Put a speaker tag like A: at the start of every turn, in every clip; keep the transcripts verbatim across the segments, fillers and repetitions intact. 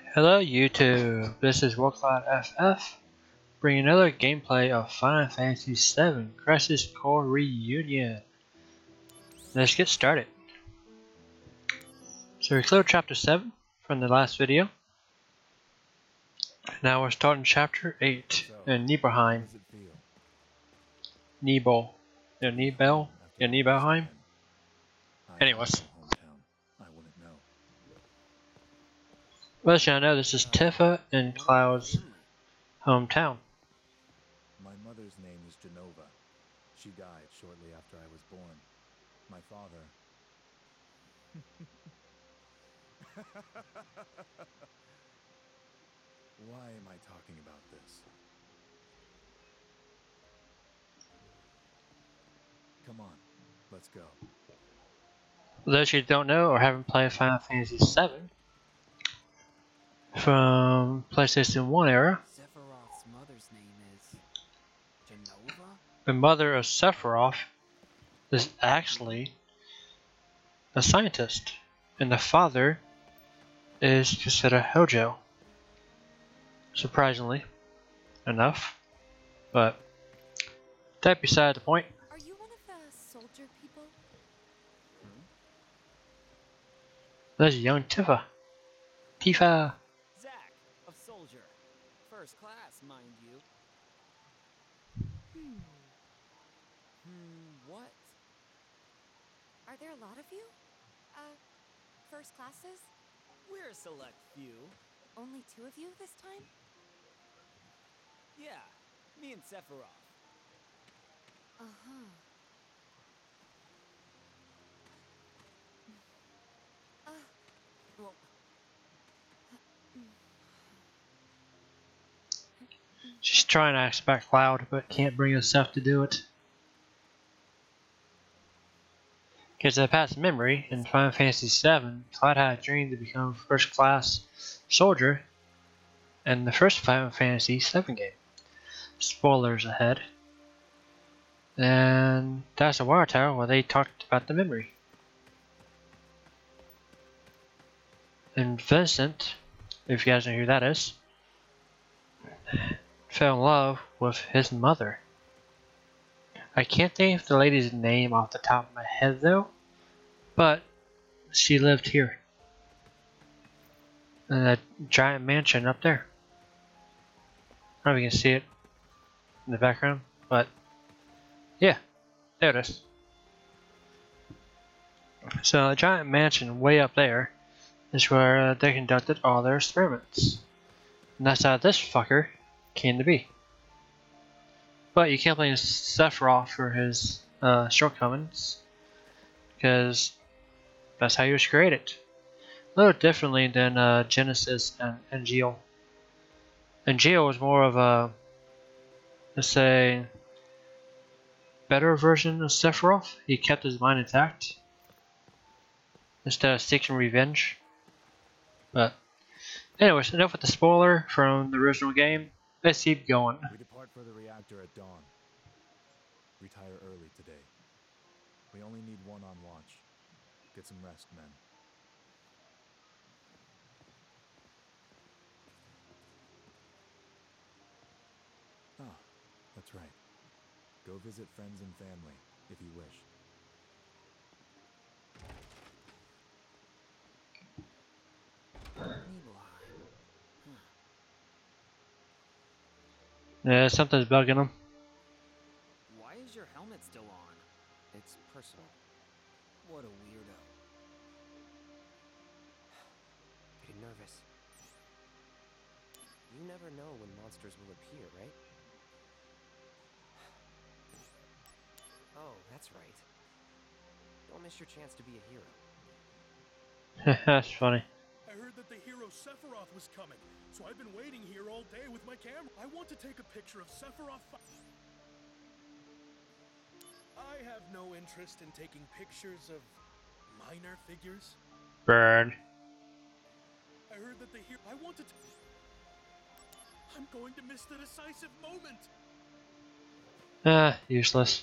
A: Hello YouTube, this is Worldcloud F F, bringing another gameplay of Final Fantasy seven CrisisCore Reunion. Let's get started. So we cleared chapter seven from the last video. Now we're starting chapter eight in Nibelheim. Nibel. Yeah, Nibel? Yeah, Nibelheim? Anyways. Well, as you know, this is Tifa and Cloud's hometown.
B: My mother's name is Genova. She died shortly after I was born. My father... Why am I talking about this? Come on, let's go.
A: For those who don't know or haven't played Final Fantasy seven from PlayStation one era,
C: Sephiroth's mother's name is Genova?
A: the mother of Sephiroth is actually a scientist, and the father is considered Hojo. Surprisingly enough, but that beside the point.
D: Are you one of the soldier people?
B: Hmm?
A: There's young Tifa. Tifa.
C: Zack, of soldier. First class, mind you.
D: Hmm.
C: Hmm, what?
D: Are there a lot of you? Uh, first classes?
C: We're a select few.
D: Only two of you this time?
C: Yeah, me and Sephiroth.
D: Uh-huh. Uh,
C: Well,
A: She's trying to expect Cloud, but can't bring herself to do it. Because in the past memory, in Final Fantasy seven, Cloud had a dream to become a first class soldier in the first Final Fantasy seven game. Spoilers ahead. And that's a water tower where they talked about the memory. And Vicent, if you guys know who that is, fell in love with his mother. I can't think of the lady's name off the top of my head though, but she lived here. In a giant mansion up there. I don't know if you can see it in the background, but yeah, there it is. So a giant mansion way up there is where uh, they conducted all their experiments. And that's how this fucker came to be. But you can't blame Sephiroth for his uh, shortcomings, because that's how he was created. A little differently than uh, Genesis and Angeal. Angeal was more of a, let's say, better version of Sephiroth. He kept his mind intact instead of seeking revenge. But anyways, enough with the spoiler from the original game. Let's keep going.
B: We depart for the reactor at dawn. Retire early today. We only need one on watch. Get some rest, men. Ah, that's right. Go visit friends and family, if you wish.
C: Nibelheim. Huh.
A: Yeah, something's bugging him.
C: Why is your helmet still on? It's personal. What a weirdo. Getting nervous. You never know when monsters will appear, right? Oh, that's right. Don't miss your chance to be a hero.
A: That's funny.
E: I heard that the hero Sephiroth was coming, so I've been waiting here all day with my camera. I want to take a picture of Sephiroth. I have no interest in taking pictures of minor figures.
A: Burn.
E: I heard that the hero. I want to. T I'm going to miss the decisive moment.
A: Ah, useless.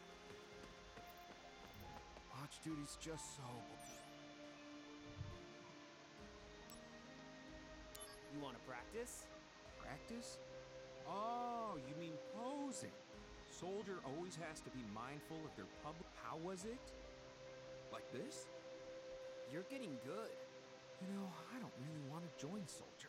B: Watch duty's just so...
C: Want to practice?
F: Practice? Oh, you mean posing. Soldier always has to be mindful of their public. How was it? Like this?
C: You're getting good.
F: You know, I don't really want to join Soldier.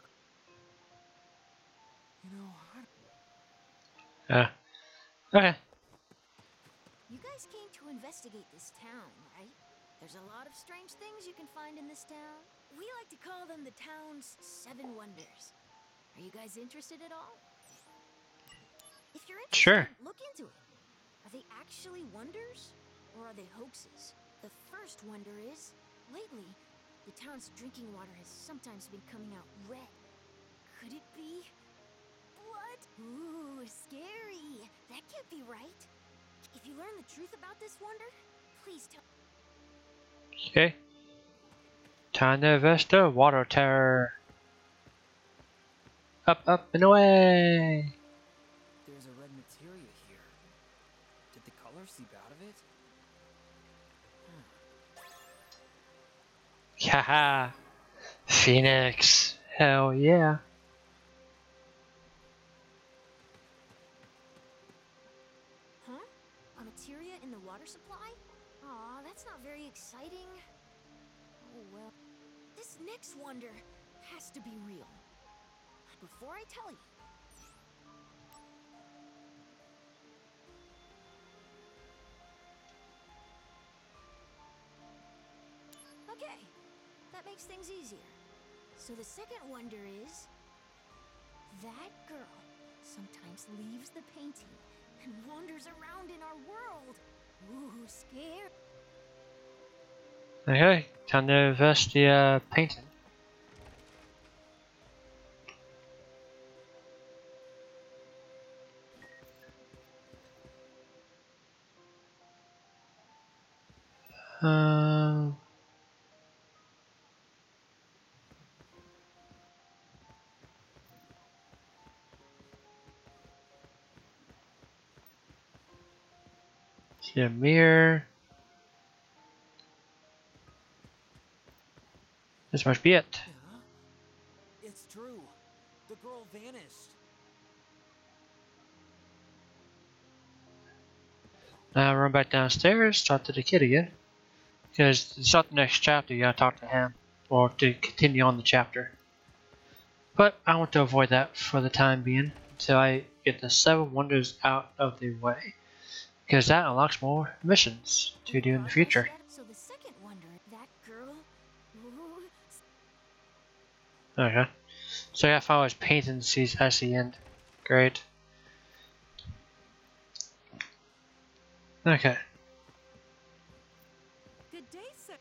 F: You know, I don't...
A: Uh, okay.
D: You guys came to investigate this town, right? There's a lot of strange things you can find in this town. We like to call them the town's seven wonders. Are you guys interested at all? If you're interested,
A: Sure.
D: look into it. Are they actually wonders? Or are they hoaxes? The first wonder is, lately, the town's drinking water has sometimes been coming out red. Could it be blood? Ooh, scary. That can't be right. If you learn the truth about this wonder, please tell.
A: Okay. Time to Vesta Water Terror. Up, up, and away!
C: There's a red materia here. Did the color seep out of it?
A: Haha! Phoenix! Hell yeah!
D: Huh? A materia in the water supply? Aw, that's not very exciting. Oh well. This next wonder has to be real. Before I tell you. Okay, that makes things easier. So the second wonder is, that girl sometimes leaves the painting and wanders around in our world. Ooh, scary.
A: Okay, time to invest the uh, painting. Um. See a mirror. This must be it.
C: Huh? It's true. The girl vanished.
A: Now run back downstairs, talk to the kid again. Because to start the next chapter, you gotta talk to him. Or to continue on the chapter. But I want to avoid that for the time being. Until I get the seven wonders out of the way. Because that unlocks more missions to do in the future.
D: So the second wonder, that girl. Ooh,
A: Okay. So I gotta follow his paintings at the end. Great. Okay.
E: Good day, sir.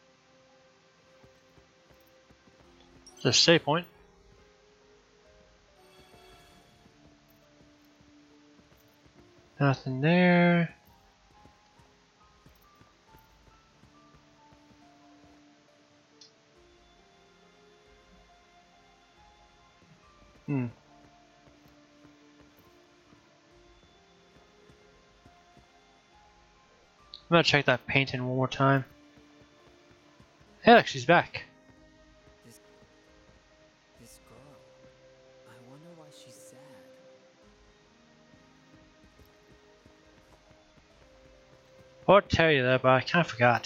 A: The save point. Nothing there. Hmm. I'm gonna check that painting one more time. Hey, look, she's back.
C: This... This girl. I wonder why she's sad.
A: I would tell you that, but I kind of forgot.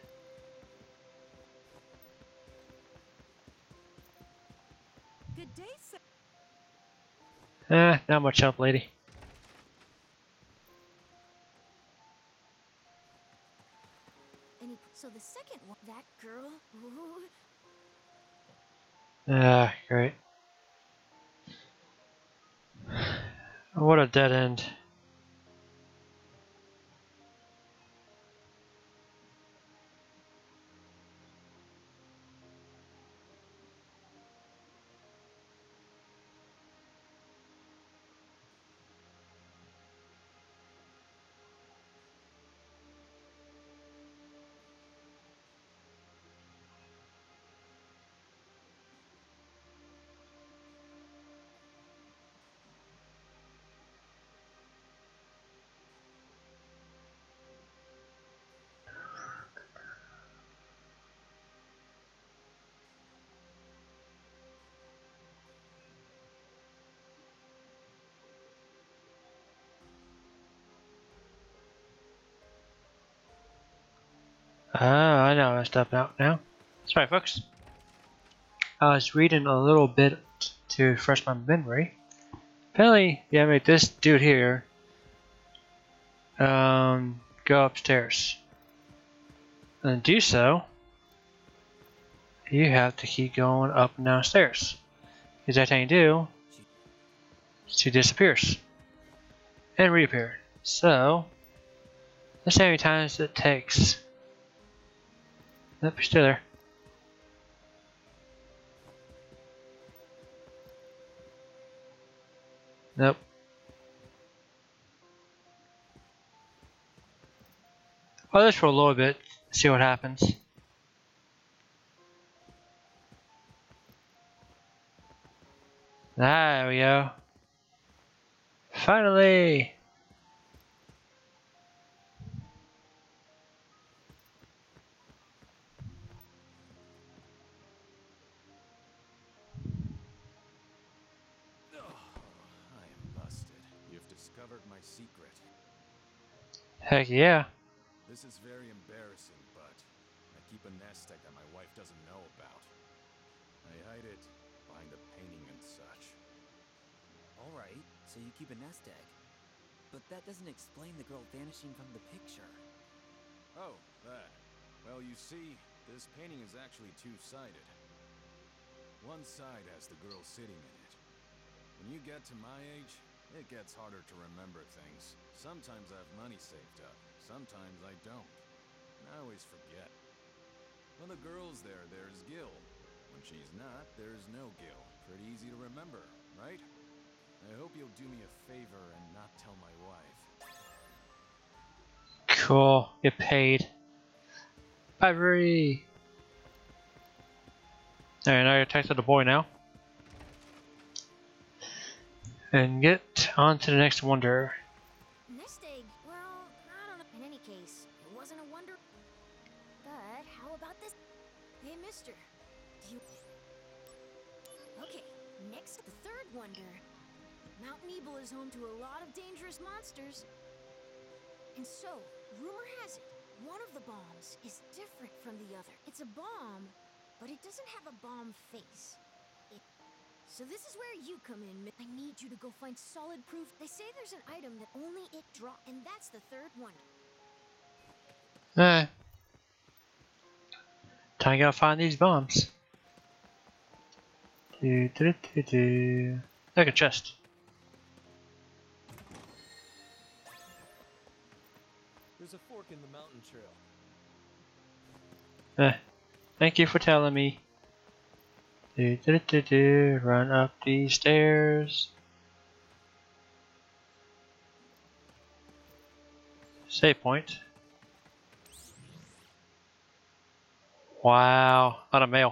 E: Good day, sir.
A: Eh, not much help, lady.
D: any, so the second one, that girl. Ooh,
A: Ah, great. What a dead end. Oh, I know I stepped out now. Sorry, folks. I was reading a little bit to refresh my memory. Apparently, yeah, make this dude here um, go upstairs. And to do so, you have to keep going up and down stairs. Because every time you do, she disappears and reappears. So, let's see how many times it takes. Nope, you're still there. Nope. I'll just for a little bit, see what happens. There we go. Finally!
B: Oh, I am busted. You've discovered my secret.
A: Heck yeah.
B: This is very embarrassing, but I keep a nest egg that my wife doesn't know about. I hide it behind a painting and such.
C: Alright, so you keep a nest egg. But that doesn't explain the girl vanishing from the picture.
B: Oh, that. Well, you see, this painting is actually two-sided. One side has the girl sitting in it. When you get to my age, it gets harder to remember things. Sometimes I have money saved up, sometimes I don't. And I always forget. When the girl's there, there's Gil. When she's not, there's no Gil. Pretty easy to remember, right? I hope you'll do me a favor and not tell my wife.
A: Cool. Get paid. Ivory! Alright, now you're attached to the boy now. And get on to the next wonder.
D: Nest egg, well, I don't know. In any case, it wasn't a wonder. But how about this? Hey, mister. Do you... Okay, next, the third wonder. Mount Nebel is home to a lot of dangerous monsters. And so, rumor has it, one of the bombs is different from the other. It's a bomb, but it doesn't have a bomb face. It... So this is where you come in. I need you to go find solid proof. They say there's an item that only it drops, and that's the third wonder.
A: Eh. Time to go find these bombs. Do, do, do, do. Like a chest.
E: There's a fork in the mountain trail.
A: Eh. Thank you for telling me. Do, do, do, do. Run up these stairs. Save point. Wow, not a mail.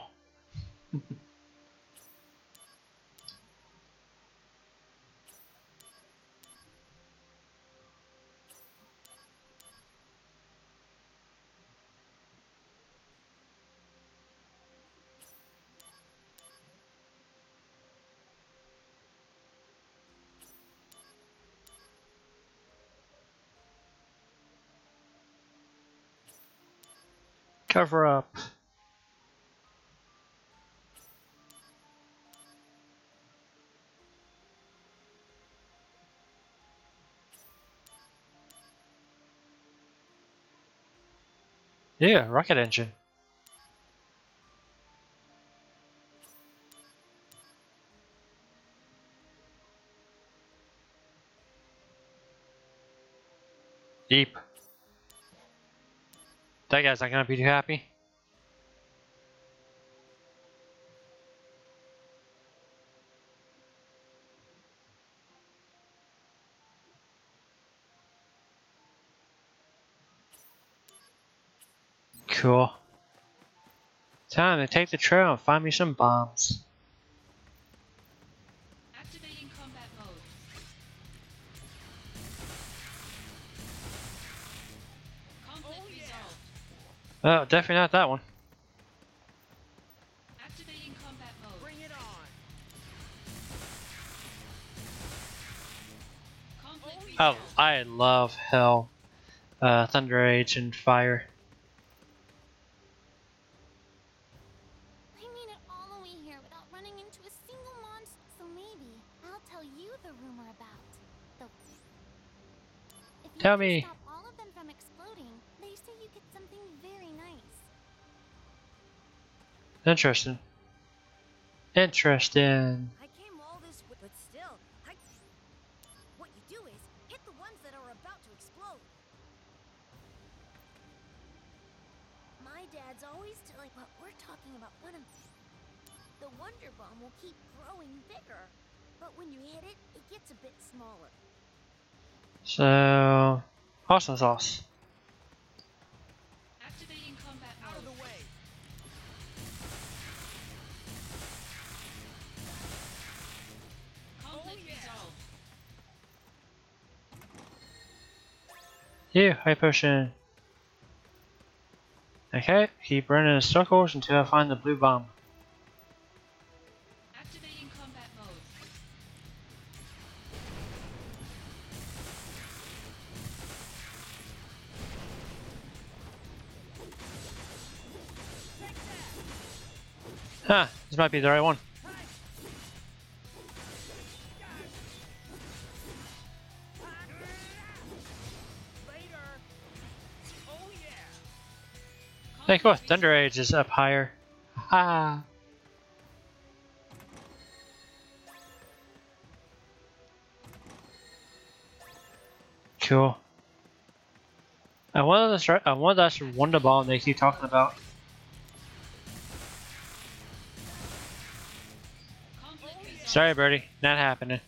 A: Cover up. Yeah, rocket engine. Deep. That guy's not gonna be too happy. Cool. Time to take the trail and find me some bombs.
G: Activating combat mode. Conflict
E: Oh, yeah.
G: resolved.
A: Oh, definitely not that one.
G: Activating combat mode.
E: Bring it on.
G: Conflict
E: Oh,
G: resolved.
A: Oh, I love hell, uh, Thunder Age and Fire. Tell
D: If you
A: me.
D: stop all of them from exploding, they say you get something very nice.
A: Interesting. Interesting.
H: I came all this way, but still, I. What you do is hit the ones that are about to explode.
D: My dad's always telling, but we're talking about one of the Wonder Bomb will keep growing bigger, but when you hit it, it gets a bit smaller.
A: So, awesome sauce.
G: Activating combat
H: Out of
G: mode.
H: the way.
G: Conflict
H: Oh, yeah.
G: resolved.
A: Yeah, high potion. Okay, keep running in circles until I find the blue bomb.
G: Activating combat mode.
A: Huh, this might be the right one.
H: Later. Oh yeah.
A: Hey, cool. Thunder Age is up higher. Ha! Cool. I wonder that's right. I wonder that's Wonder Bomb they keep talking about.
G: Conflict resolved.
A: Sorry, Birdie, not happening.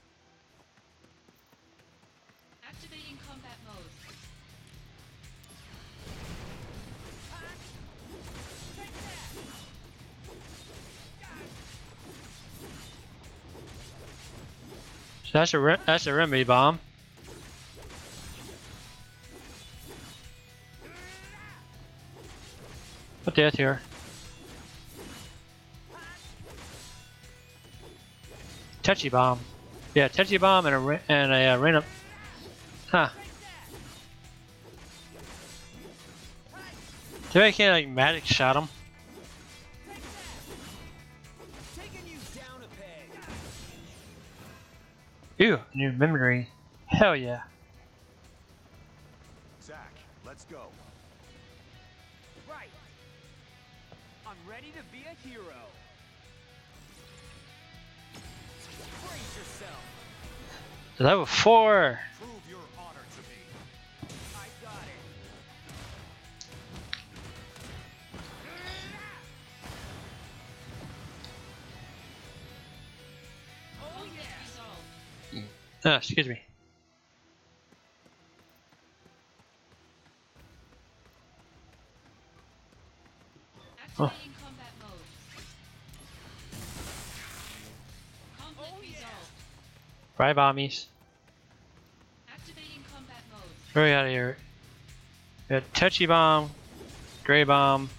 G: Activating combat mode.
A: So that's a re that's a remedy bomb. What death here? Touchy bomb. Yeah, touchy bomb and a ra and a uh, rain up. Huh. Do I can't like magic shot him?
H: Taking you down a peg.
A: Ew, new memory. Hell yeah.
B: Zack, let's go.
H: Right. I'm ready to be a hero. Brace yourself.
A: Level four.
B: Prove your honor to me.
H: I got it. Oh
G: Conflict
H: yeah.
G: resolved.
A: Ah, excuse me.
G: Activating combat mode. Conflict
H: Oh, yeah.
G: resolved.
A: Bye, bombies.
G: Activating combat mode.
A: Hurry out of here. We got touchy bomb, gray bomb.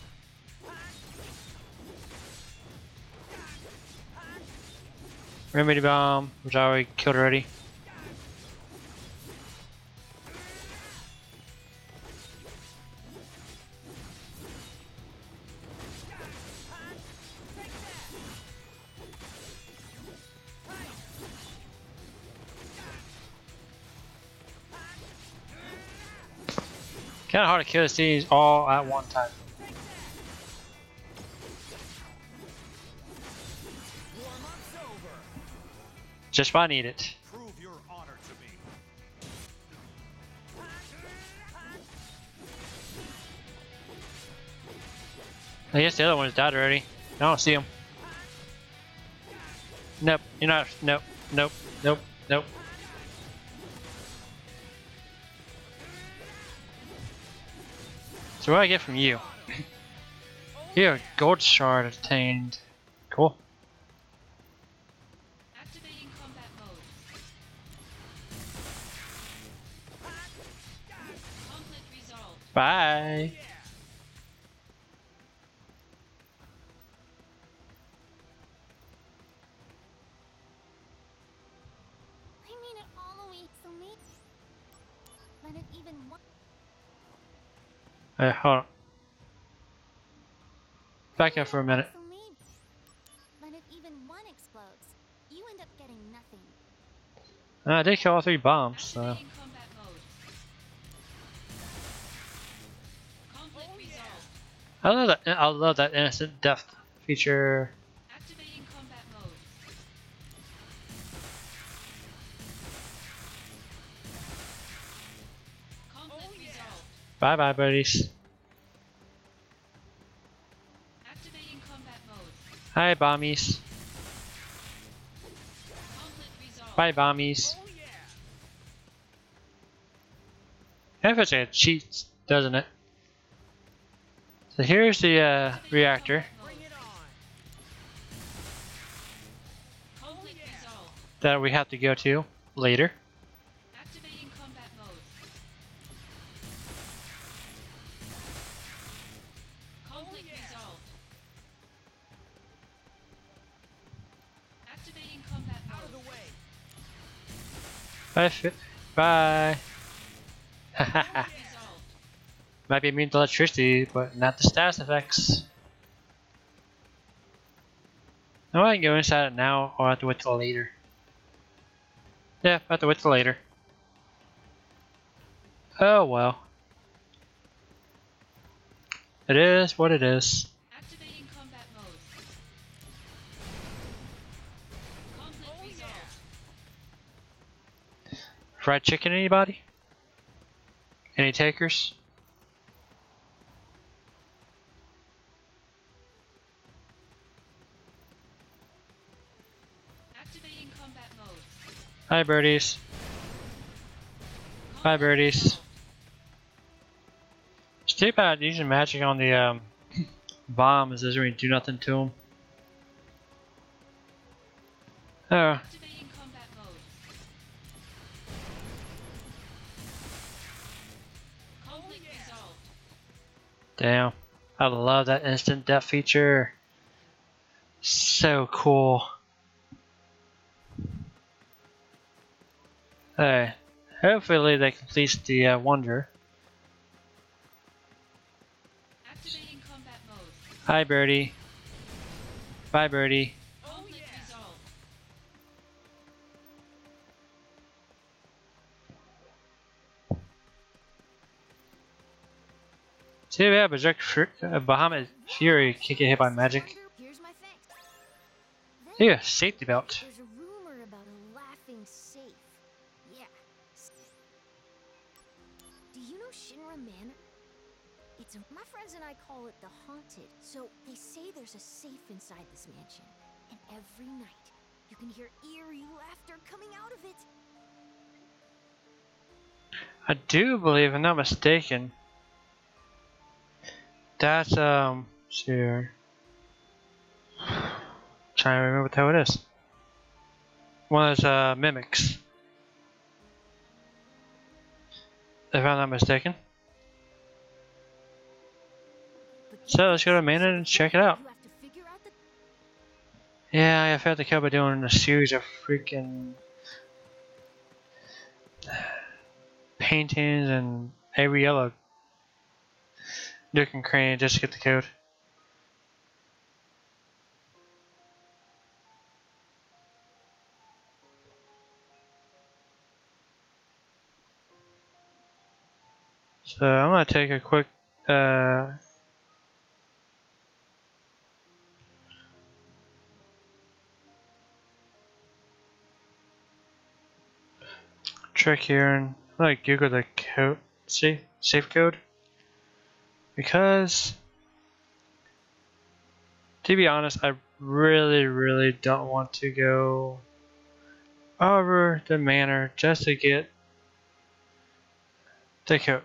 A: Remedy bomb, which I already killed already. Kinda hard to kill these all at one time.
B: Warm-up's over.
A: Just when I need it.
B: Prove your honor to me.
A: I guess the other one's died already. I don't see him. Nope, you're not. Nope, nope, nope, nope. So what do I get from you? Here, gold shard obtained. Cool.
G: Activating combat mode. Conflict resolved.
A: Bye.
D: I mean it all the way, so maybe. But if even one.
A: Hey, hold on. Back up for a minute.
D: So maybe. But if even one explodes, you end up getting nothing.
A: Uh, I did kill all three bombs, so.
G: Activating combat mode.
A: I love that. I love that instant death feature.
G: Activating combat mode. Conflict resolved.
A: Bye bye, buddies.
G: Activating combat mode.
A: Hi, bombies.
G: Conflict resolved.
A: Bye, bombies.
E: Oh yeah.
A: If it cheats, doesn't it? So here's the uh, reactor
E: Bring it on.
G: Conflict resolved.
A: that we have to go to later.
G: Activating combat mode. Conflict resolved. Activating combat
E: Out of the
G: mode.
E: way.
A: Bye. Fi- Bye.
G: Resolved.
A: Might be immune to electricity, but not the status effects. Now I can go inside it now, or I have to wait till later. Yeah, I have to wait till later. Oh well. It is what it is.
G: Activating combat mode. Conflict
E: Oh
G: resolved.
E: yeah.
A: Fried chicken, anybody? Any takers?
G: Activating combat mode.
A: Hi, birdies. Hi,
G: Conflict
A: birdies.
G: resolved.
A: It's too bad using magic on the um, bombs doesn't really do nothing to them. Oh,
G: Activating combat mode. Conflict resolved.
A: damn. I love that instant death feature. So cool. Hey, hopefully they complete the uh, wonder.
G: Activating combat mode.
A: Hi, birdie. Bye, birdie.
G: Conflict resolved.
A: Too bad Berserk Fur- uh, Bahamut Fury can't get hit by magic.
D: Here's my thanks.
A: Yeah, safety belt.
D: There's a rumor about a laughing safe. Yeah. Do you know Shinra Manor? It's a, my friends and I call it the Haunted. So they say there's a safe inside this mansion, and every night you can hear eerie laughter coming out of it.
A: I do believe, if I'm not mistaken, that's um. let's see here. Trying to remember what the hell it is. One of those uh, mimics, if I'm not mistaken.
D: But
A: So let's go to Manor and check it out.
D: you have to figure out the
A: Yeah, I felt the cover doing a series of freaking paintings and every other nook and cranny just to get the code. So I'm gonna take a quick uh, trick here and I'm gonna Google the code, see, safe code, because to be honest, I really, really don't want to go over the manor just to get the code.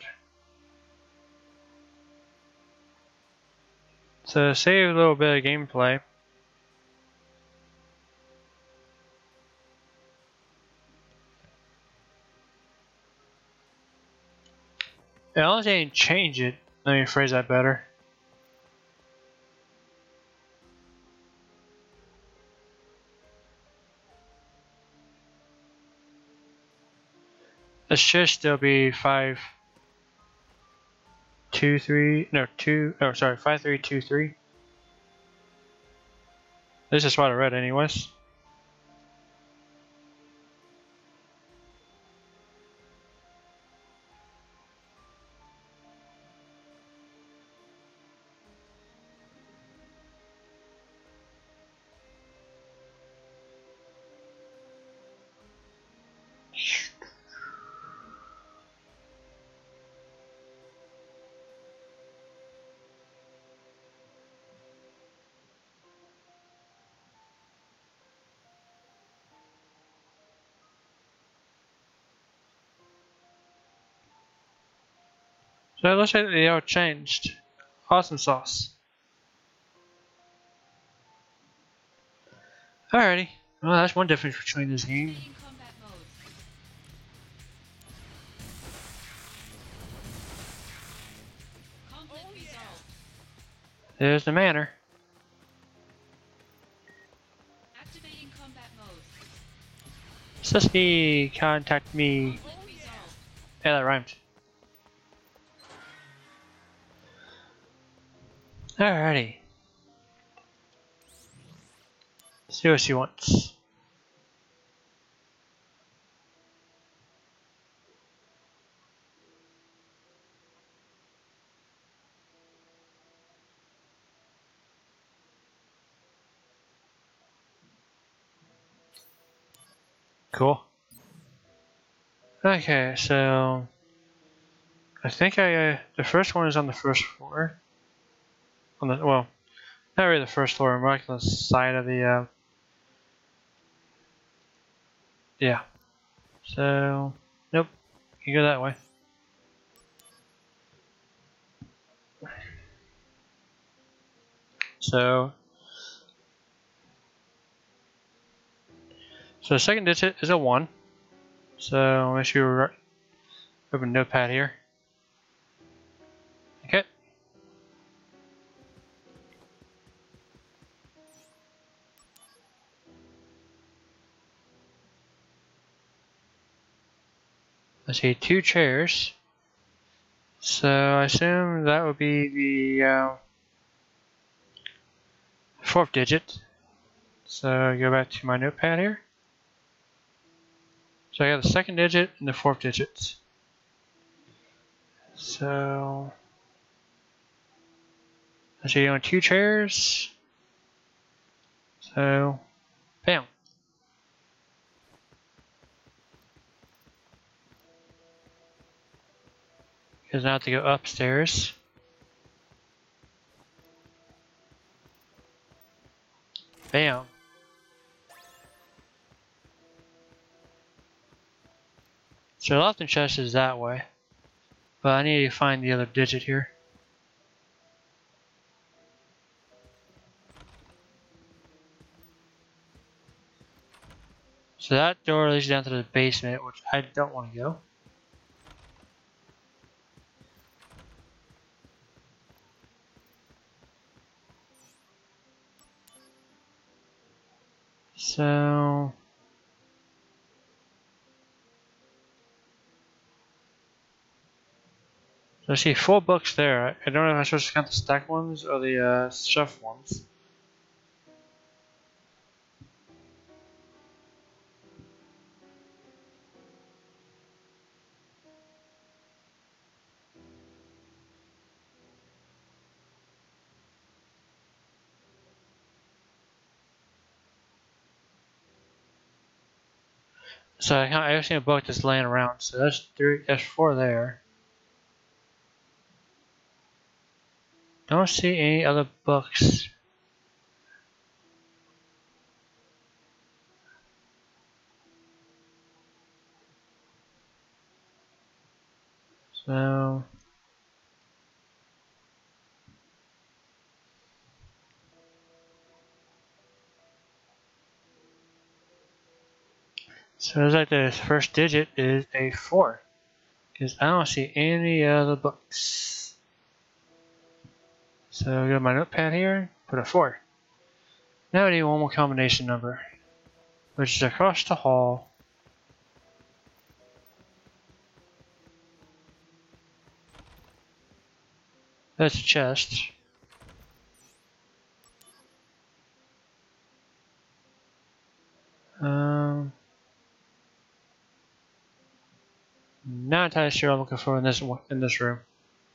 A: So save a little bit of gameplay. Unless they didn't change it, let me phrase that better. It should still be five, two, three, no two. Oh, sorry, five, three, two, three. This is what I read, anyways. So it looks like they all changed. Awesome sauce. Alrighty. Well, that's one difference between this game.
G: Activating combat mode. Conflict resolved.
A: There's the manor.
G: Activating combat mode.
A: Sesame, contact me.
G: Conflict resolved.
A: Yeah, that rhymed. Alrighty. See what she wants. Cool. Okay, so I think I uh, the first one is on the first floor. On the well, not really the first floor, more like on the side of the uh, yeah. So nope, you go that way. So so the second digit is a one. So make sure you open Notepad here. Okay. I see two chairs. So I assume that would be the uh, fourth digit. So go back to my notepad here. So I got the second digit and the fourth digit. So I see on two chairs. So bam. Because now I have to go upstairs. Bam. So left and chest is that way. But I need to find the other digit here. So that door leads down to the basement, which I don't want to go. So So I see four books there. I don't know if I'm supposed to count the stacked ones or the uh, shelf ones. So I can't, I've seen a book that's laying around. So that's three. That's four there. Don't see any other books. So so it's like the first digit is a four, because I don't see any other books. So go to my notepad here, put a four. Now I need one more combination number, which is across the hall. That's a chest. Um, not entirely sure what I'm looking for in this one, in this room.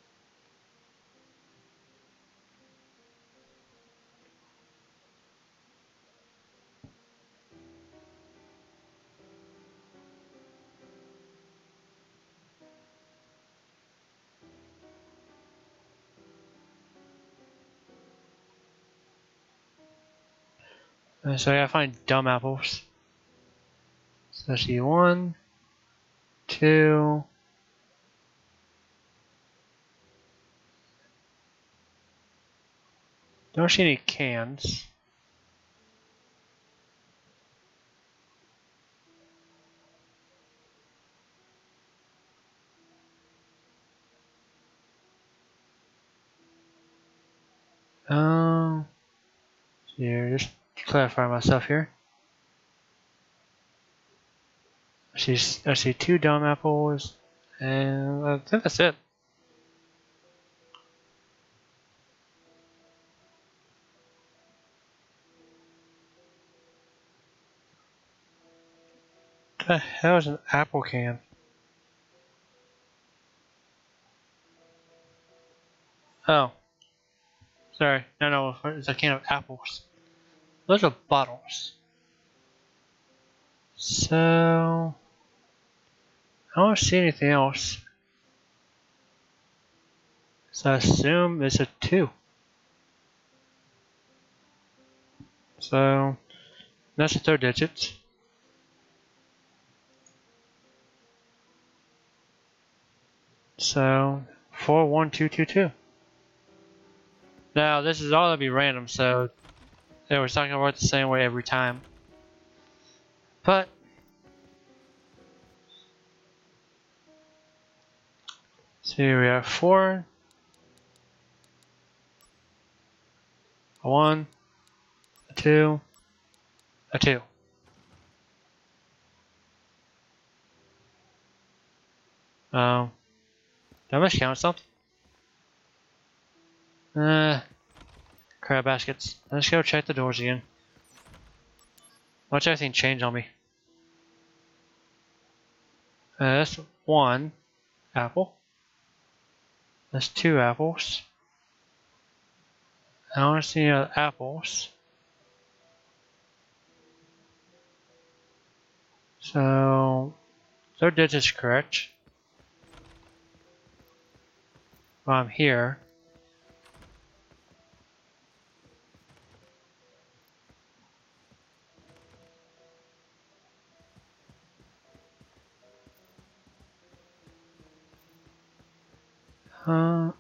A: Uh, so I gotta find dumb apples. So I see one, two, Don't see any cans. Um, here, just to clarify myself here. I see, I see two dumb apples, and I think that's it. What the hell is an apple can? Oh, sorry. No, no, it's a can of apples. Those are bottles. So, I don't see anything else. So I assume it's a two. So, that's the third digit. So, four one two two two. Now, this is all to be random, so it was not going to work the same way every time. But, so here we have four, a one, a two, a two. Um, did I miscount something? Uh, crab baskets. Let's go check the doors again. Watch everything change on me. Uh, that's one apple. That's two apples. I don't see any other apples. So, third digit's correct. Well, I'm here. Uh,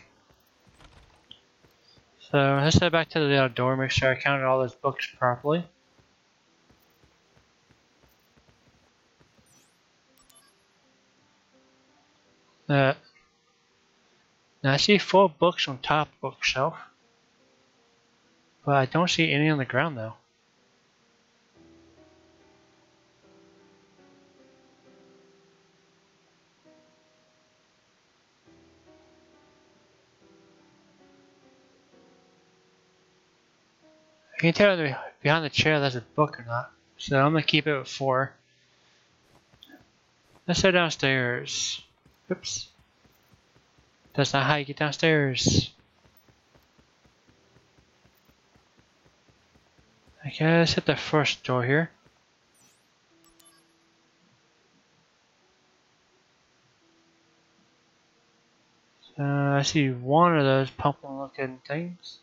A: so let's head back to the other door, make sure I counted all those books properly. Uh, now I see four books on top bookshelf, but I don't see any on the ground though. I can tell that behind the chair there's a book or not, so I'm gonna keep it with four. Let's head downstairs. Oops. That's not how you get downstairs. Okay, let's hit the first door here. So I see one of those pumpkin looking things.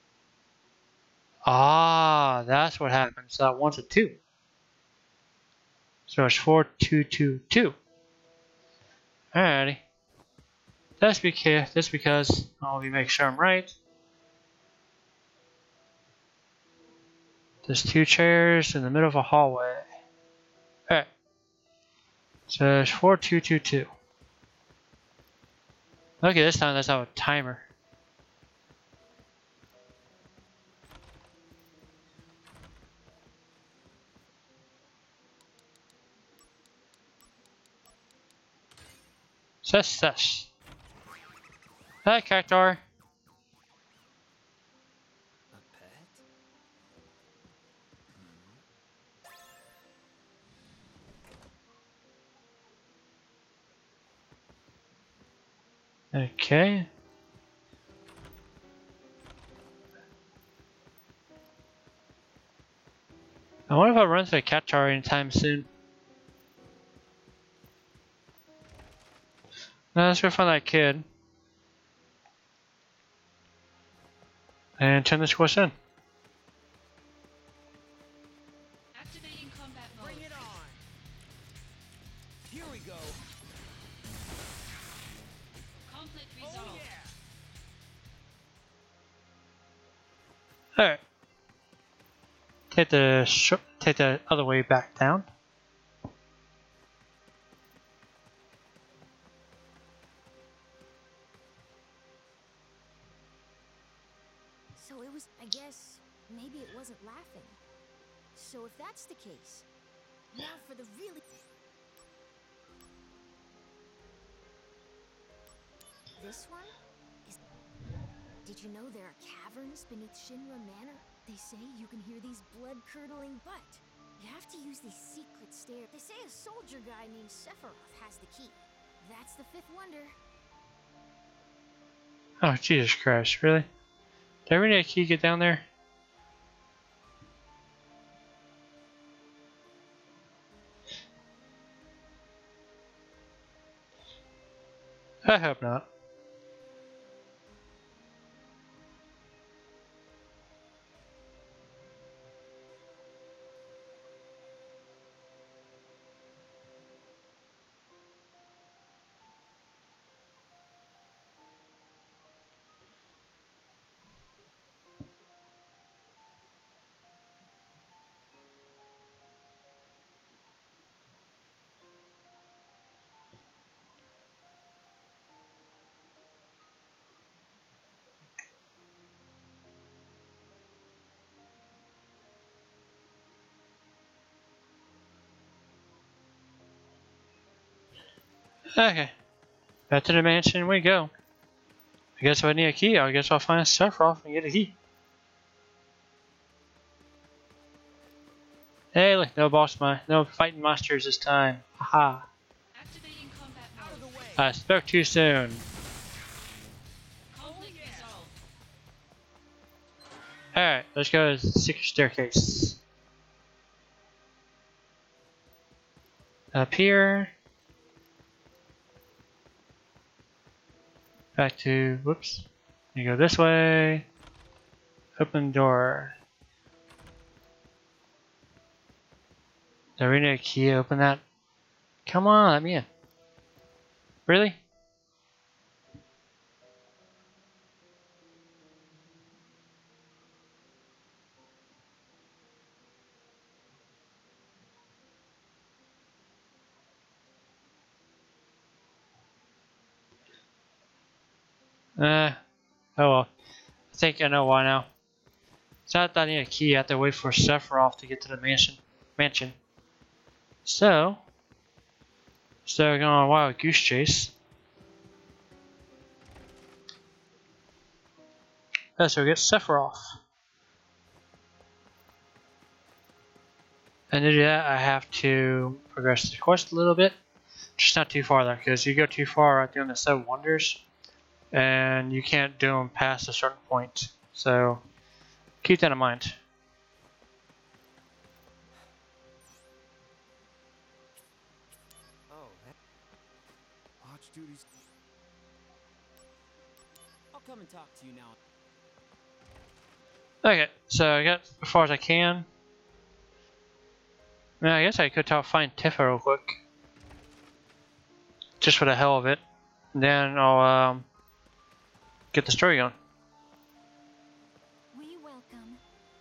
A: Ah, that's what happened. So that one's a two. So it's four two two two. Alrighty. That's because that's because I'll make sure I'm right. There's two chairs in the middle of a hallway. Alright. So it's four two two two. Okay, this time let's have a timer. Success. Hi, cactuar.
C: A pet?
A: Okay. I wonder if I'll run through a cactuar anytime soon. Now let's go find that kid. And turn this quest in.
G: Activating combat mode.
E: Bring it on! Here we go!
G: Conflict
E: Oh
G: resolved.
E: yeah!
A: Alright. Take the sh take the other way back down.
D: So it was, I guess, maybe it wasn't laughing. So if that's the case, now for the really... This one is... Did you know there are caverns beneath Shinra Manor? They say you can hear these blood-curdling, but you have to use these secret stairs. They say a soldier guy named Sephiroth has the key. That's the fifth wonder.
A: Oh, Jesus Christ, really? Did I really need a key to get down there? I hope not. Okay. Back to the mansion we go. I guess if I need a key, I guess I'll find Sephiroth and get a key. Hey, look, no boss my no fighting monsters this time. Haha.
G: Activating combat mode.
A: I spoke too soon.
G: Conflict resolved.
A: Alright, let's go to the secret staircase. Up here. Back to, whoops. You go this way. Open door. Do we need a key to open that? Come on, let me in. Really? Uh, oh well. I think I know why now. It's not that I need a key, I have to wait for Sephiroth to get to the mansion. mansion. So, instead of going on a wild goose chase, let's go get Sephiroth. And to do that, I have to progress the quest a little bit. Just not too far though, because you go too far right doing the seven wonders, and you can't do them past a certain point. So, keep that in mind.
C: Oh, that...
B: Watch duties.
C: I'll come and talk to you now.
A: Okay, so I got as far as I can. Now, I guess I could talk, find Tifa real quick. Just for the hell of it. And then I'll um, get the story going.
D: We welcome.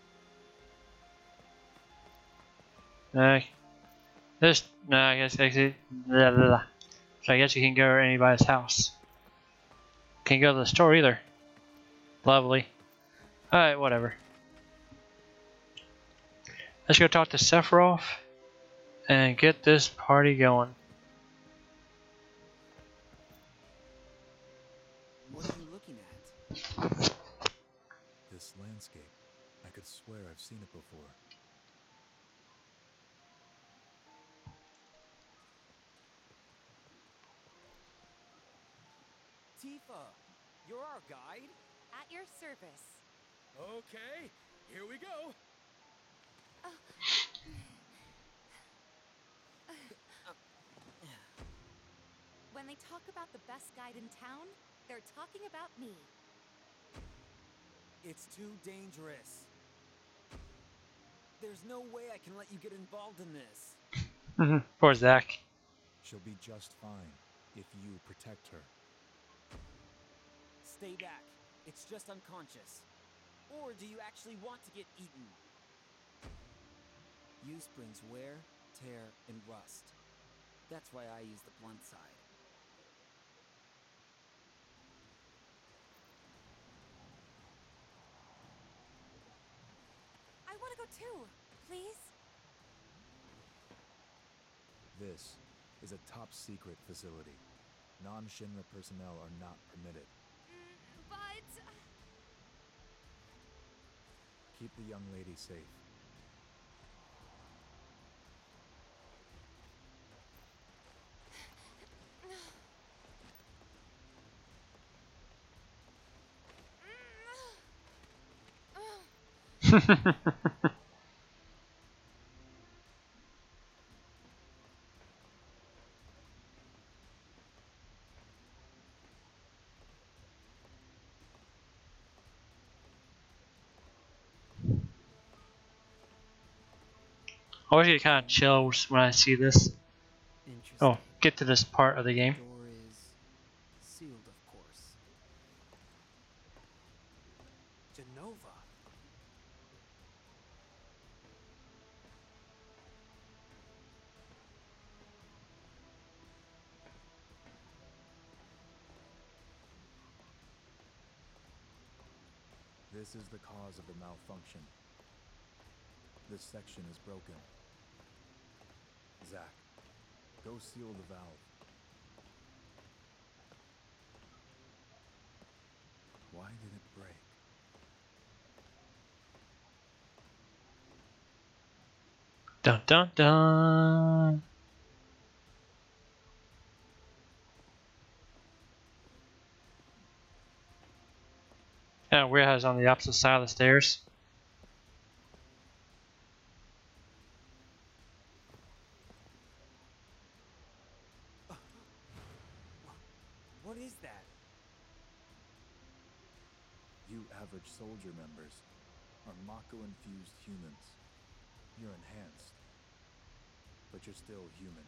A: Uh, this, no, I guess, actually, blah, blah, blah. So I guess you can go to anybody's house. Can't go to the store either. Lovely. Alright, whatever. Let's go talk to Sephiroth and get this party going.
C: What are you looking at?
B: This landscape. I could swear I've seen it before.
C: Tifa, you're our guide?
H: At your service.
E: Okay, here we go.
H: When they talk about the best guide in town, they're talking about me.
C: It's too dangerous. There's no way I can let you get involved in this.
A: Mm-hmm. Poor Zack.
B: She'll be just fine if you protect her.
C: Stay back. It's just unconscious. Or do you actually want to get eaten? Use brings wear, tear, and rust. That's why I use the blunt side.
H: I want to go too, please.
B: This is a top-secret facility. Non-Shinra personnel are not permitted.
H: Mm, but...
B: Keep the young lady safe.
A: I always get kind of chills when I see this.
C: Interesting.
A: Oh, get to this part of the game.
C: Door is sealed, of course. Genova.
B: This is the cause of the malfunction. This section is broken. Zack, go seal the valve. Why did it break?
A: Dun dun dun. Kind of weird how it's on the opposite side of the stairs.
C: What is that?
B: You average soldier members are mako-infused humans. You're enhanced, but you're still human.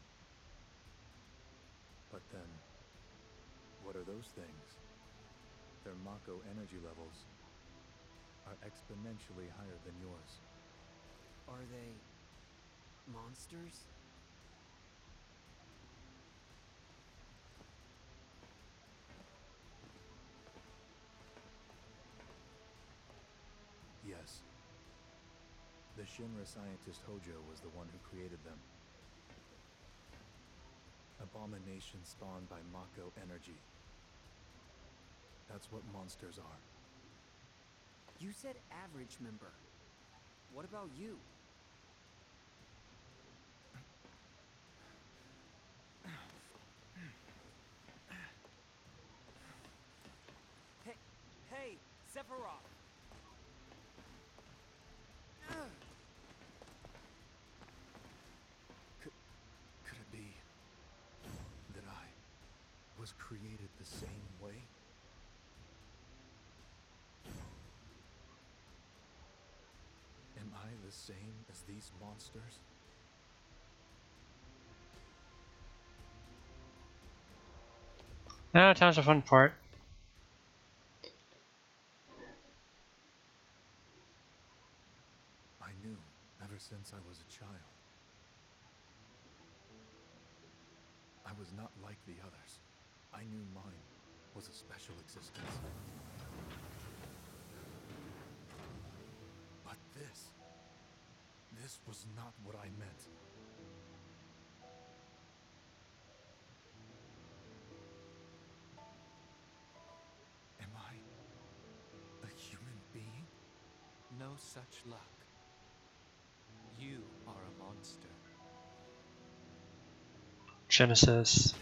B: But then, what are those things? Their mako energy levels are exponentially higher than yours.
C: Are they monsters?
B: Yes. The Shinra scientist Hojo was the one who created them. Abominations spawned by mako energy. That's what monsters are.
C: You said average member. What about you? Hey, hey, Sephiroth!
B: Could, could it be that I was created the same way? Am I the same as these monsters?
A: Now, time's the fun part.
B: I knew ever since I was a child. I was not like the others. I knew mine was a special existence. But this, this was not what I meant. Am I a human being?
F: No such luck. You are a monster.
A: Genesis.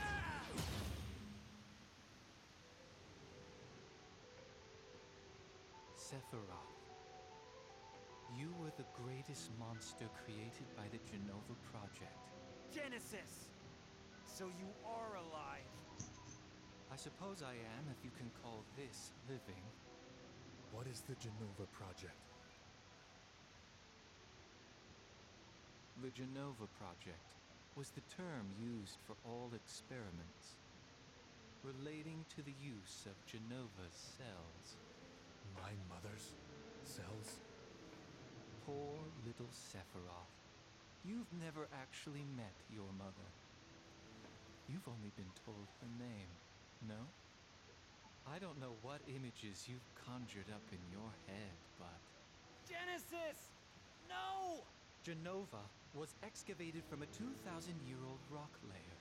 F: Sephiroth, you were the greatest monster created by the Genova Project.
C: Genesis! So you are alive!
F: I suppose I am, if you can call this living.
B: What is the Genova Project?
F: The Genova Project was the term used for all experiments relating to the use of Genova's cells.
B: My mother's? Cells?
F: Poor little Sephiroth. You've never actually met your mother. You've only been told her name, no? I don't know what images you've conjured up in your head, but...
C: Genesis! No!
F: Genova was excavated from a two thousand year old rock layer.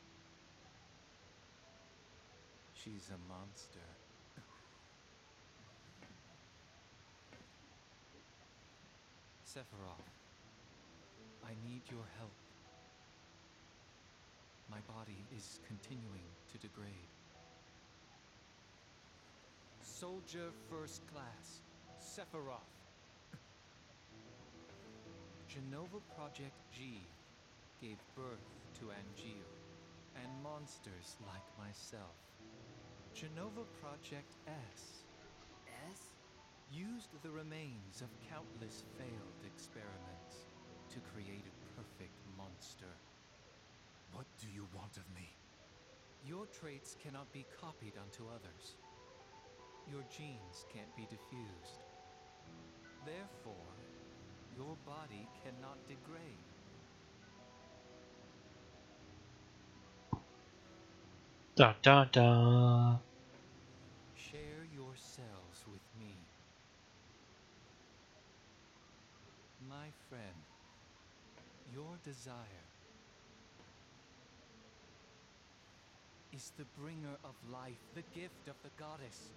F: She's a monster. Sephiroth, I need your help. My body is continuing to degrade. Soldier First Class, Sephiroth. Genova Project G gave birth to Angeal and monsters like myself. Genova Project S
C: S?
F: used the remains of countless failed experiments to create a perfect monster.
B: What do you want of me?
F: Your traits cannot be copied onto others. Your genes can't be diffused. Therefore, your body cannot degrade.
A: Dun dun dun.
F: Share your cells with me. My friend, your desire is the bringer of life, the gift of the goddess.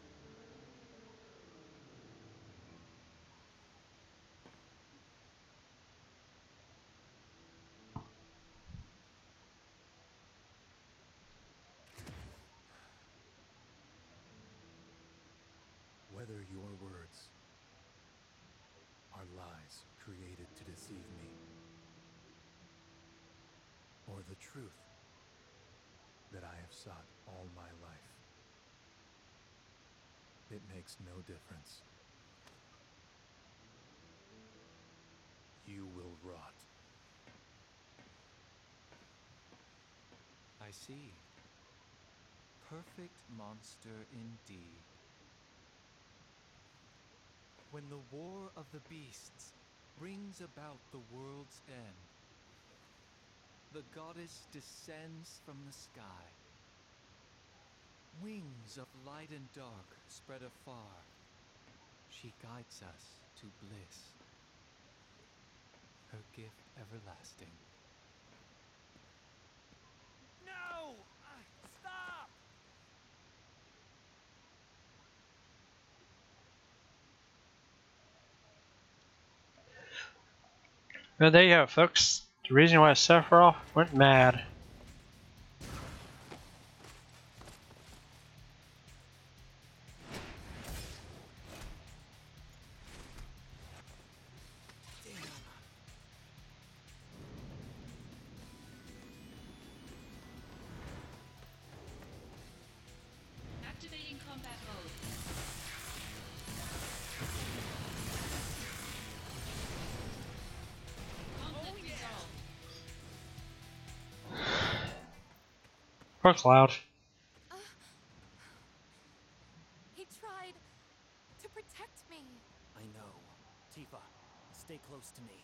B: Whether your words are lies created to deceive me, or the truth that I have sought all my life, it makes no difference. You will rot.
F: I see. Perfect monster indeed. When the war of the beasts brings about the world's end, the goddess descends from the sky. Wings of light and dark spread afar. She guides us to bliss. Her gift everlasting.
C: No! Uh, stop!
A: Well, there you have it, folks. The reason why Sephiroth went mad.
G: Activating combat mode. Conflict resolved.
A: Poor Cloud.
H: Uh, he tried to protect me.
C: I know. Tifa, stay close to me.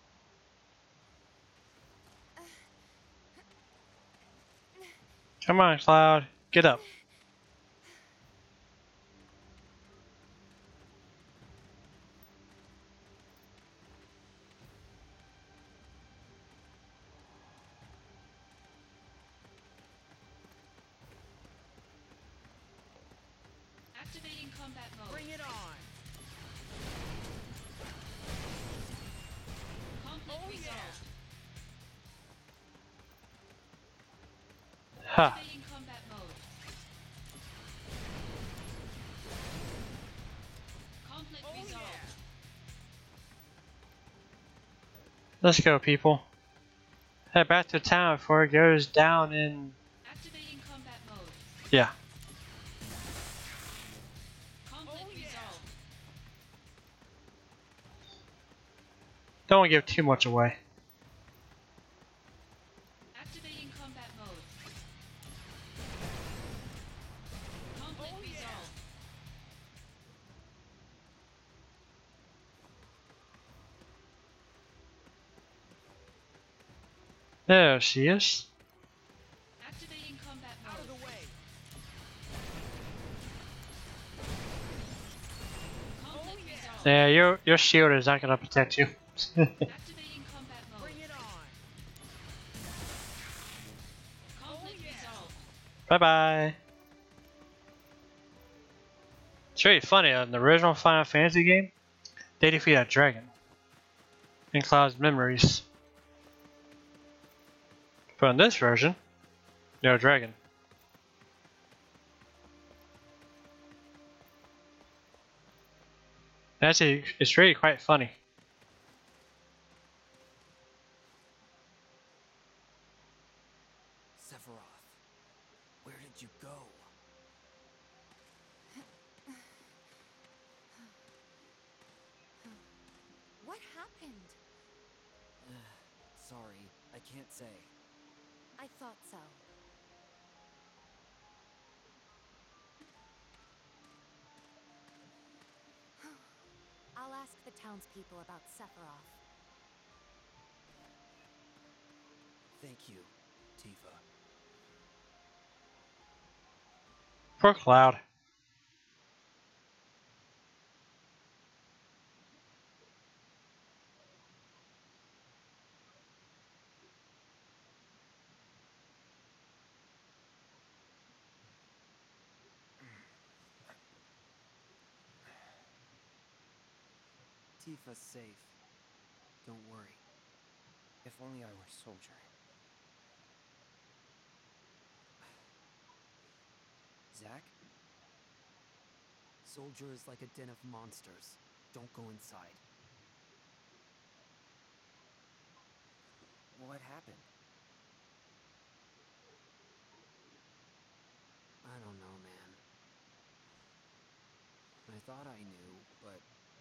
A: Come on, Cloud. Get up.
G: Activating combat mode.
C: Bring it on!
G: Conflict
C: Oh,
G: resolved.
A: Ha.
G: Activating combat mode. Conflict
C: Oh,
G: resolved.
C: yeah.
A: Let's go, people. Head back to town before it goes down in...
G: Activating combat mode.
A: Yeah.
G: Conflict
C: Oh, yeah.
G: resolved.
A: Don't want to give too much away.
G: Activating combat mode. Conflict
C: Oh, yeah.
G: resolved.
A: There she is.
G: Activating combat
C: Out of
G: mode.
C: the way!
G: Conflict
C: Oh, yeah.
G: resolved.
A: Yeah, your your shield is not gonna protect you.
G: Activating combat mode.
C: Bring it on!
G: Conflict
C: Oh, yeah.
G: resolved.
A: Bye bye. It's really funny. In the original Final Fantasy game, they defeat a dragon in Cloud's memories. But in this version, no dragon. Actually, it's really quite funny.
C: Sephiroth, where did you go?
H: What happened?
C: Sorry, I can't say.
H: I thought so. I'll ask the townspeople about Sephiroth.
C: Thank you, Tifa.
A: Poor Cloud.
C: Tifa's safe. Don't worry. If only I were soldier. Zack? Soldier is like a den of monsters. Don't go inside. What happened? I don't know, man. I thought I knew, but...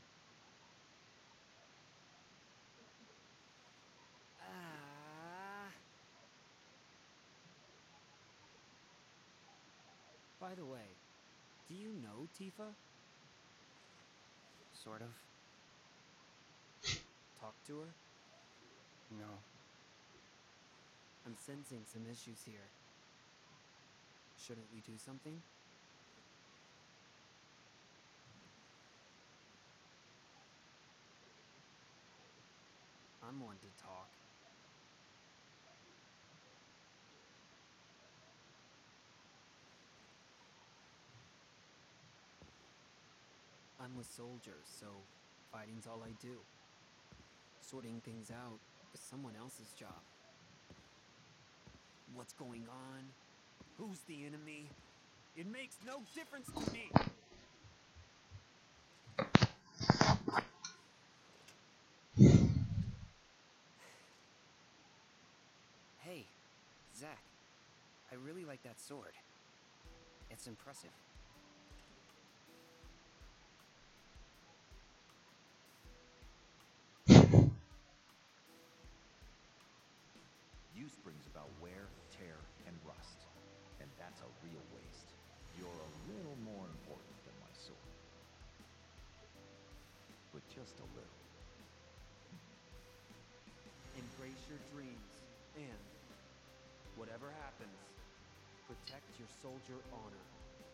C: Ah. By the way, do you know Tifa? Sort of. Talk to her? No. I'm sensing some issues here. Shouldn't we do something? I'm one to talk. I'm with soldiers, so fighting's all I do. Sorting things out is someone else's job. What's going on? Who's the enemy? It makes no difference to me! Hey, Zack. I really like that sword. It's impressive.
I: Use brings about wear, tear, and rust. And that's a real waste. You're a little more important than my sword. But just a little.
C: Embrace your dreams, and whatever happens, protect your soldier honor.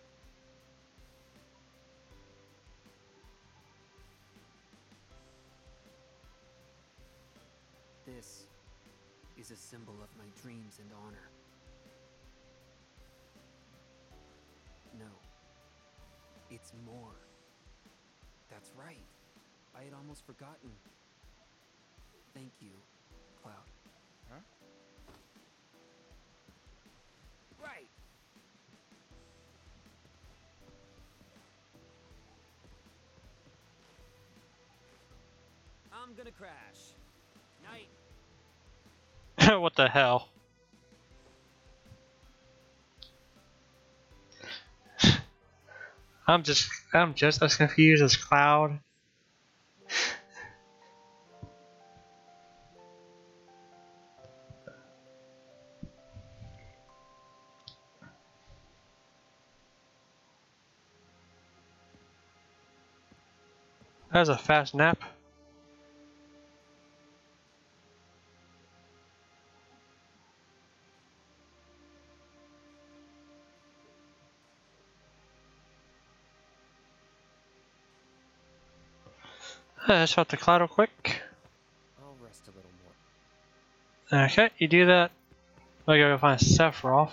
C: This is a symbol of my dreams and honor. No, it's more. That's right. I had almost forgotten. Thank you, Cloud. Huh? Right! I'm gonna crash. Night.
A: What the hell? I'm just I'm just as confused as Cloud. That was a fast nap. Let's swap the cloud real quick.
C: I'll rest a little more.
A: Okay, you do that. I gotta go find Sephiroth.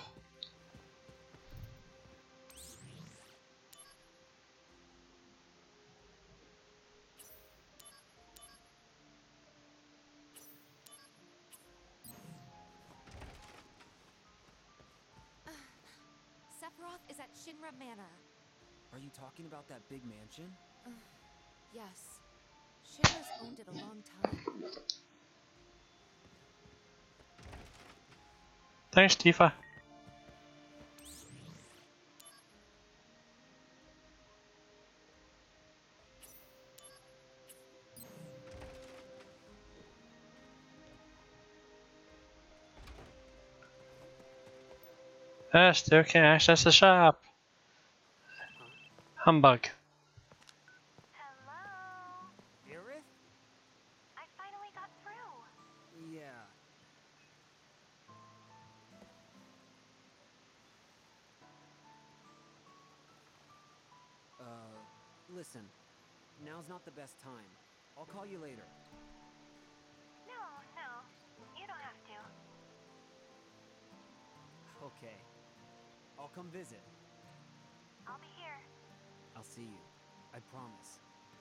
H: Sephiroth is at Shinra Manor.
C: Are you talking about that big mansion?
H: Uh, yes. Shinra's owned it a long time.
A: Thanks, Tifa. I still can't access the shop. Humbug.
J: Hello?
C: Aerith?
J: I finally got through.
C: Yeah. Uh, listen. Now's not the best time. I'll call you later.
J: No, no. You don't have to.
C: Okay. I'll come visit.
J: I'll be here.
C: I'll see you. I promise.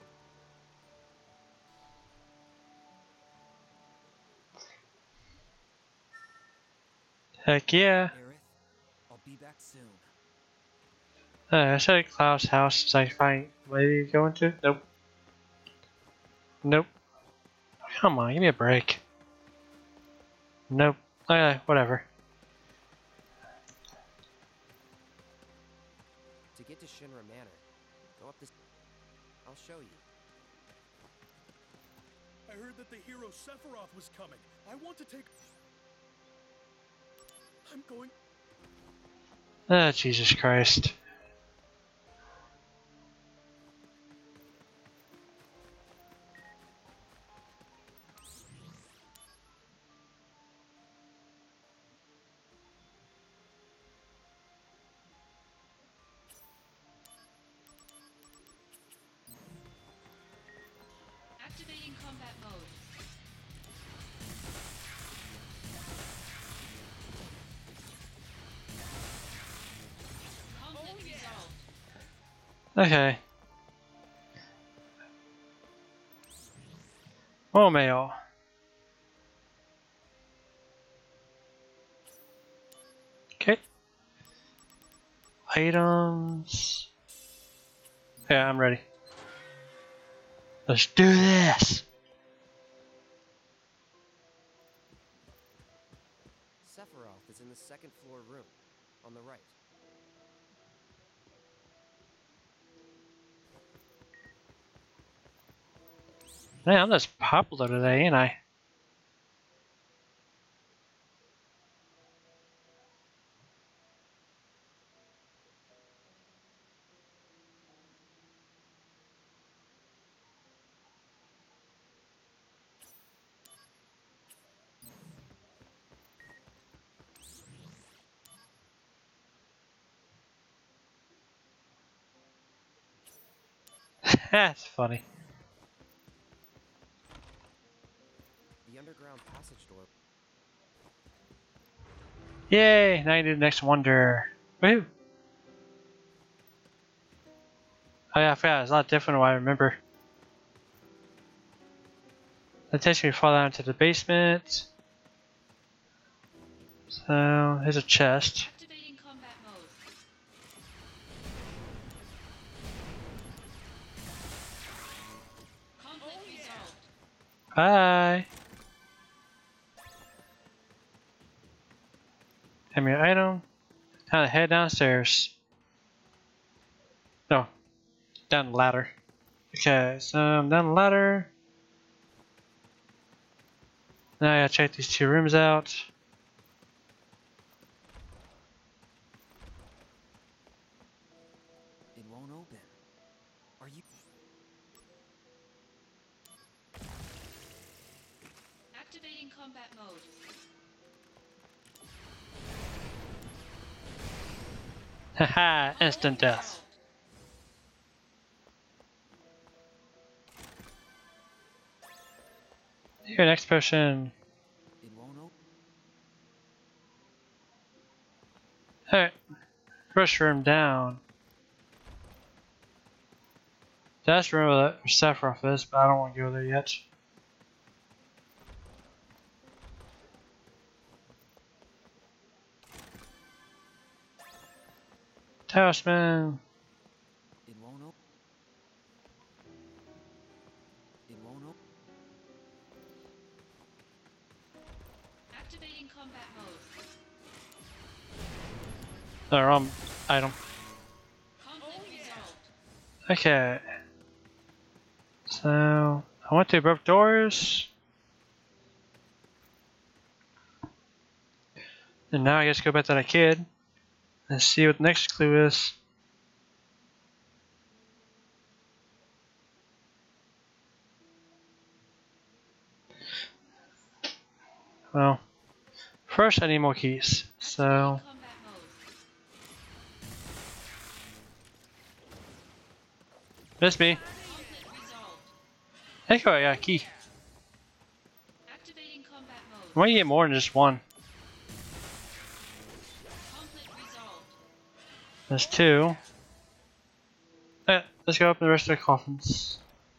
A: Heck yeah.
C: Aerith, I'll be back soon.
A: Uh, I said at Cloud's house. Is I find where you going to? Nope. Nope. Come on, give me a break. Nope. Uh, whatever.
C: To get to Shinra Manor, go up this... I'll show you.
E: I heard that the hero Sephiroth was coming. I want to take... I'm going...
A: Ah, Jesus Christ.
G: Activating combat mode. Conflict resolved.
A: Okay. Oh, mail. Okay. Items. Yeah, I'm ready. Let's do this.
C: Sephiroth is in the second floor room, on the right.
A: Man, I'm just popular today, ain't I? That's funny.
C: The underground passage door.
A: Yay! Now you do the next wonder. Woohoo! Oh yeah, I forgot. It's a lot different than what I remember. That takes me to fall down to the basement. So here's a chest.
G: Activating combat mode. Conflict resolved.
A: Bye. Have your item. Time to head downstairs. No, down the ladder. Okay, so I'm down the ladder. Now I gotta check these two rooms out.
C: It won't open. Are you...
G: Activating combat mode.
A: Haha, instant death. Here, next potion.
C: It won't open.
A: Alright. First room down. That's the room where Sephiroth is, but I don't want to go there yet. Talisman.
C: It won't open. It won't open.
G: Activating combat mode.
A: The wrong item.
G: Conflict resolved.
A: Okay. So I went through both doors. And now I guess go back to that kid and see what the next clue is. Well, first I need more keys. So
G: Activating combat mode.
A: that's me.
G: Conflict resolved.
A: Hey, I got a key.
G: Activating combat mode.
A: Why do you get more than just one?
G: Conflict resolved.
A: That's two. Eh, let's go open the rest of the coffins.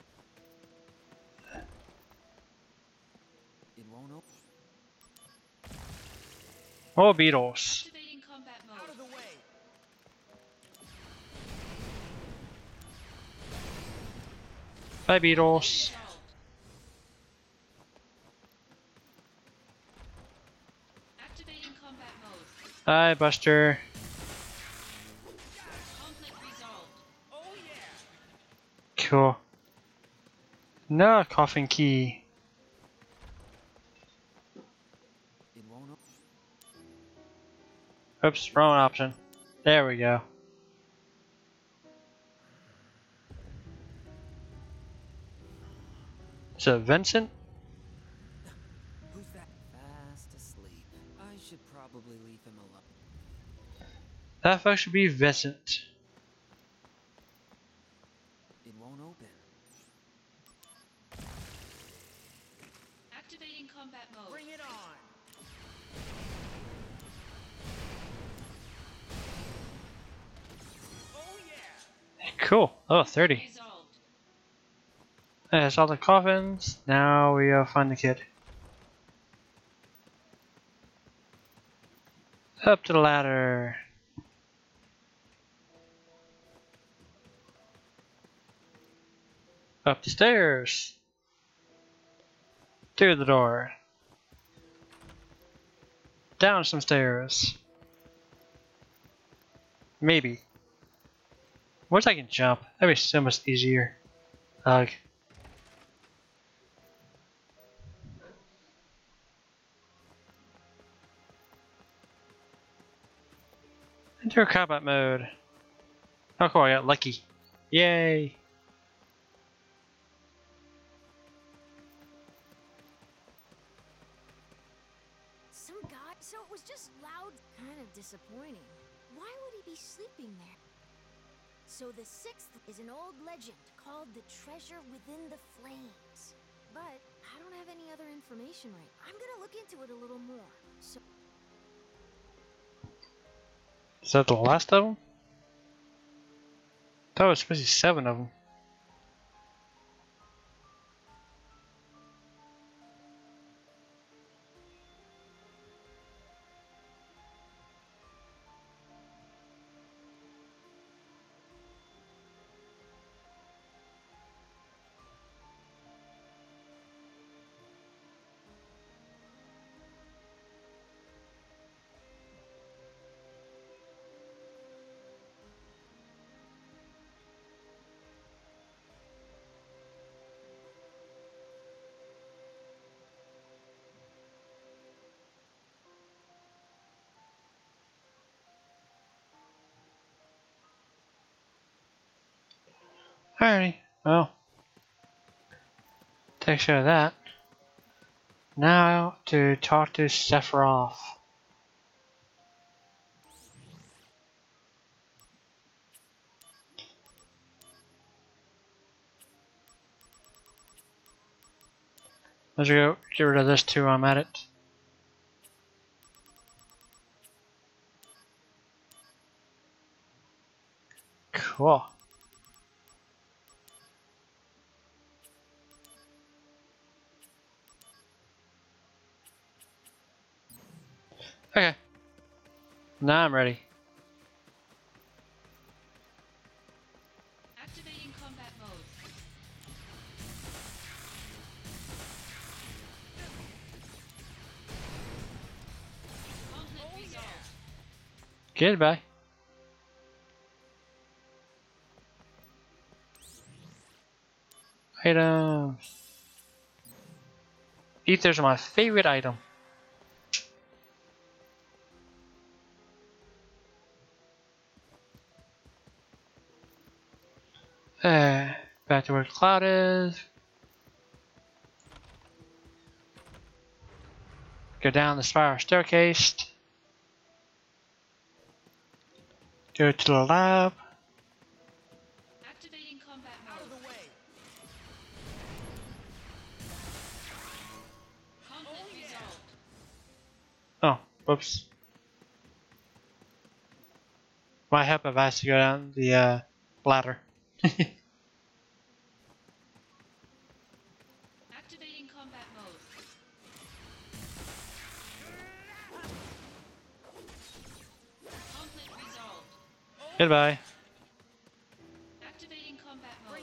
C: It won't open.
A: More beetles.
G: Activating combat mode.
E: Out of the way.
A: Bye, beetles.
G: Resolved. Activating combat mode.
A: Bye, Buster.
G: Conflict resolved.
E: Oh yeah.
A: Cool. No coffin key.
C: It won't open.
A: Oops, wrong option. There we go. So Vincent?
C: Who's that? Fast asleep. I should probably leave him alone.
A: That fuck should be Vicent.
C: It won't open.
G: Activating combat mode.
E: Bring it on. Oh yeah.
A: Cool. Oh, thirty.
G: Resolved.
A: That's all the coffins. Now we uh, find the kid. Up to the ladder. Up the stairs. Through the door. Down some stairs. Maybe. Once I can jump, that'd be so much easier. Ugh. Enter combat mode. Oh cool, I got lucky. Yay!
D: Some guy. So it was just loud. Kind of disappointing. Why would he be sleeping there? So the sixth is an old legend called the treasure within the flames. But I don't have any other information right. I'm gonna look into it a little more. So
A: Is that the last of them? That was supposed to be seven of them. Alrighty, well, take care of that. Now to talk to Sephiroth. Let's go get rid of this too while I'm at it. Cool. Okay. Now I'm ready.
G: Activating combat mode. Conflict resolved.
A: Goodbye. Items. Ethers are my favorite item. Uh, back to where Cloud is. Go down the spiral staircase. Go to the lab.
G: Activating combat mode. Conflict resolved.
A: Oh, whoops. Might help if I have to go down the uh, ladder.
G: Activating combat mode. Conflict resolved.
A: Goodbye.
G: Activating combat mode.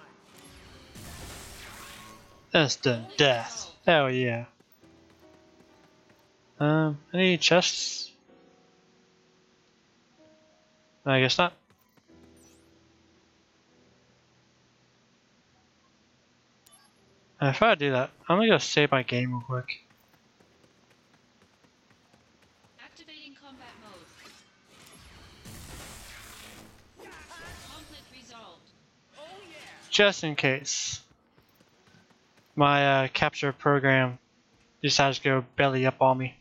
A: Instant death. Hell yeah. Um, any chests? I guess not. Uh, If I do that, I'm gonna go save my game real quick.
G: Activating combat mode. Conflict resolved.
A: Just in case my uh, capture program decides to go belly up on me.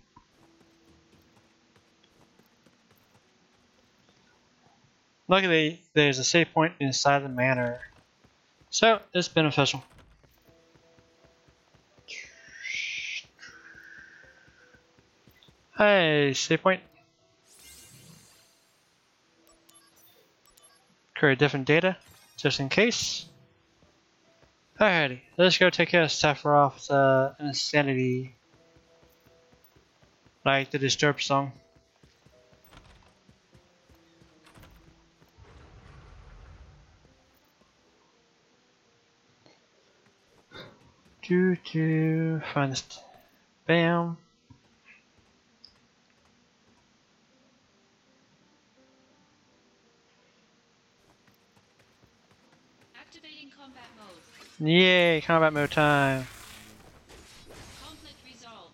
A: Luckily, there's a save point inside the manor, so it's beneficial. Hey, save point. Create different data, just in case. Alrighty, let's go take care of Sephiroth's uh, insanity, like the Disturbed song. Do to find this. Bam.
G: Activating combat mode.
A: Yay, combat mode time.
G: Conflict resolved.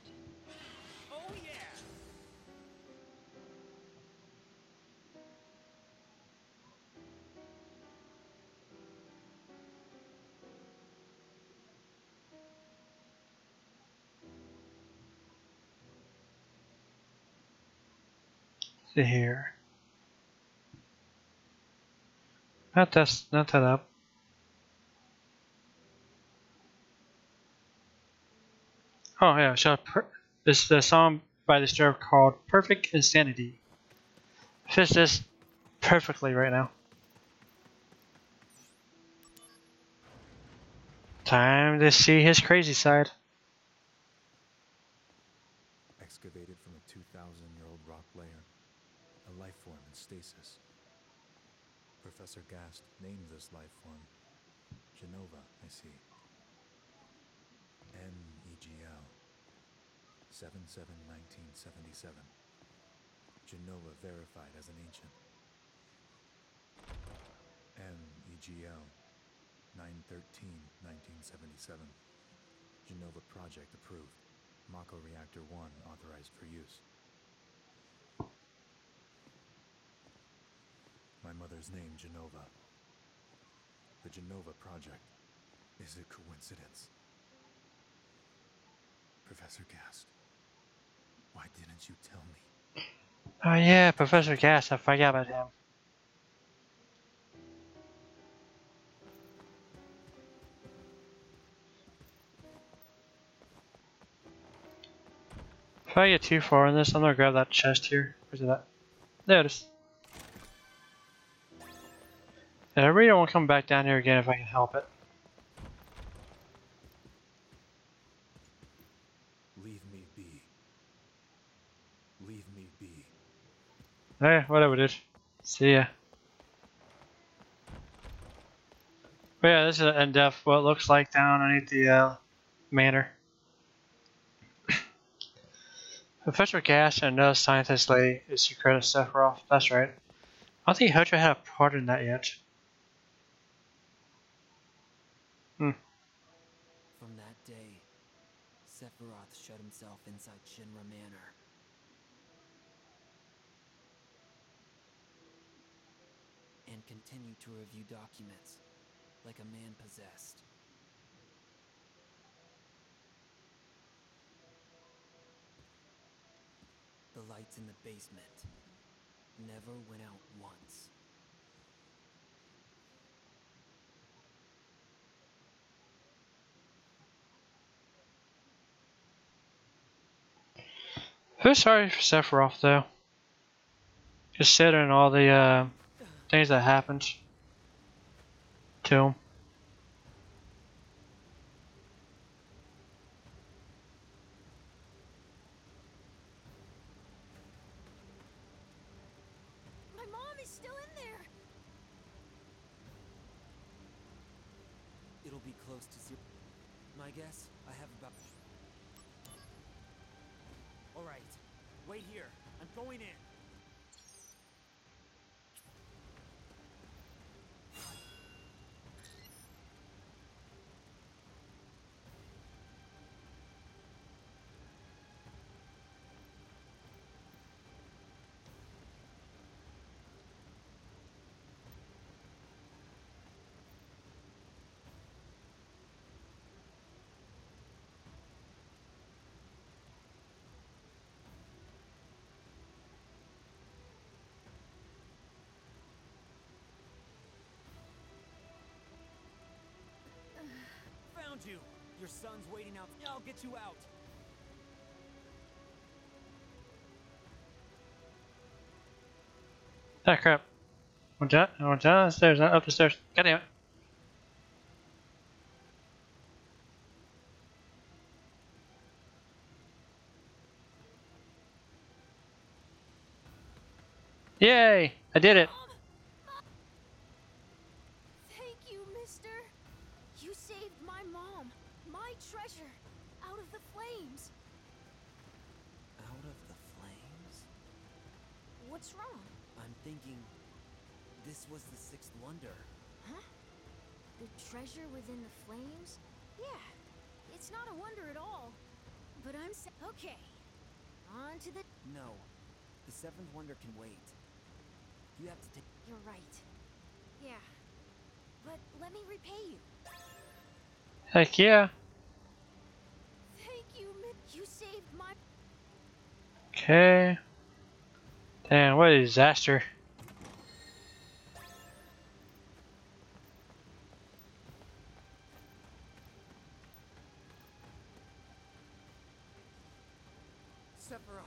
A: See here. Not that, not that up. Oh yeah, so per this is the song by Disturbed called Perfect Insanity. Fits this perfectly right now. Time to see his crazy side.
B: Excavated from a two thousand year old rock layer, a life form in stasis. Professor Gast named this life form Genova, I see. N E G L. seven seven nineteen seventy-seven. Genova verified as an ancient. M E G L. nine thirteen nineteen seventy-seven. Genova project approved. Mako reactor one authorized for use. My mother's name, Genova. The Genova project. Is it coincidence? Professor Gast, why didn't you tell me?
A: Oh yeah, Professor Gas, I forgot about him. If I get too far in this, I'm gonna grab that chest here. Where's it at? There it is. And I really don't want to come back down here again if I can help it.
E: Leave me be. Leave me be.
A: Eh, whatever, dude. See ya. But yeah, this is an in-depth what it looks like down underneath the uh, manor. Professor Gas and another scientist lady is to credit Sephiroth. That's right. I don't think Hydra had a part in that yet. Hmm.
C: From that day, Sephiroth shut himself inside Shinra Manor. And continued to review documents, like a man possessed. The lights in the basement never went out once.
A: Who's sorry for Sephiroth though? Considering all the uh, things that happened to him.
D: My mom is still in there.
C: It'll be close to zero. My guess, I have about...
E: Alright, wait here. I'm going in.
C: Found you! Your son's waiting out. I'll get you out.
A: Ah, crap. Went down, I went down the stairs, not up the stairs. God damn it. Yay! I did it!
D: Thank you, mister. You saved my mom, my treasure, out of the flames.
C: Out of the flames?
D: What's wrong?
C: I'm thinking this was the sixth wonder.
D: Huh? The treasure within the flames? Yeah, it's not a wonder at all. But I'm sa- okay. On to the-
C: No, the seventh wonder can wait. You have to take...
D: You're right. Yeah. But let me repay you.
A: Heck yeah.
D: Thank you, mi- You saved my-
A: Okay. Damn, what a disaster.
C: Sephiroth!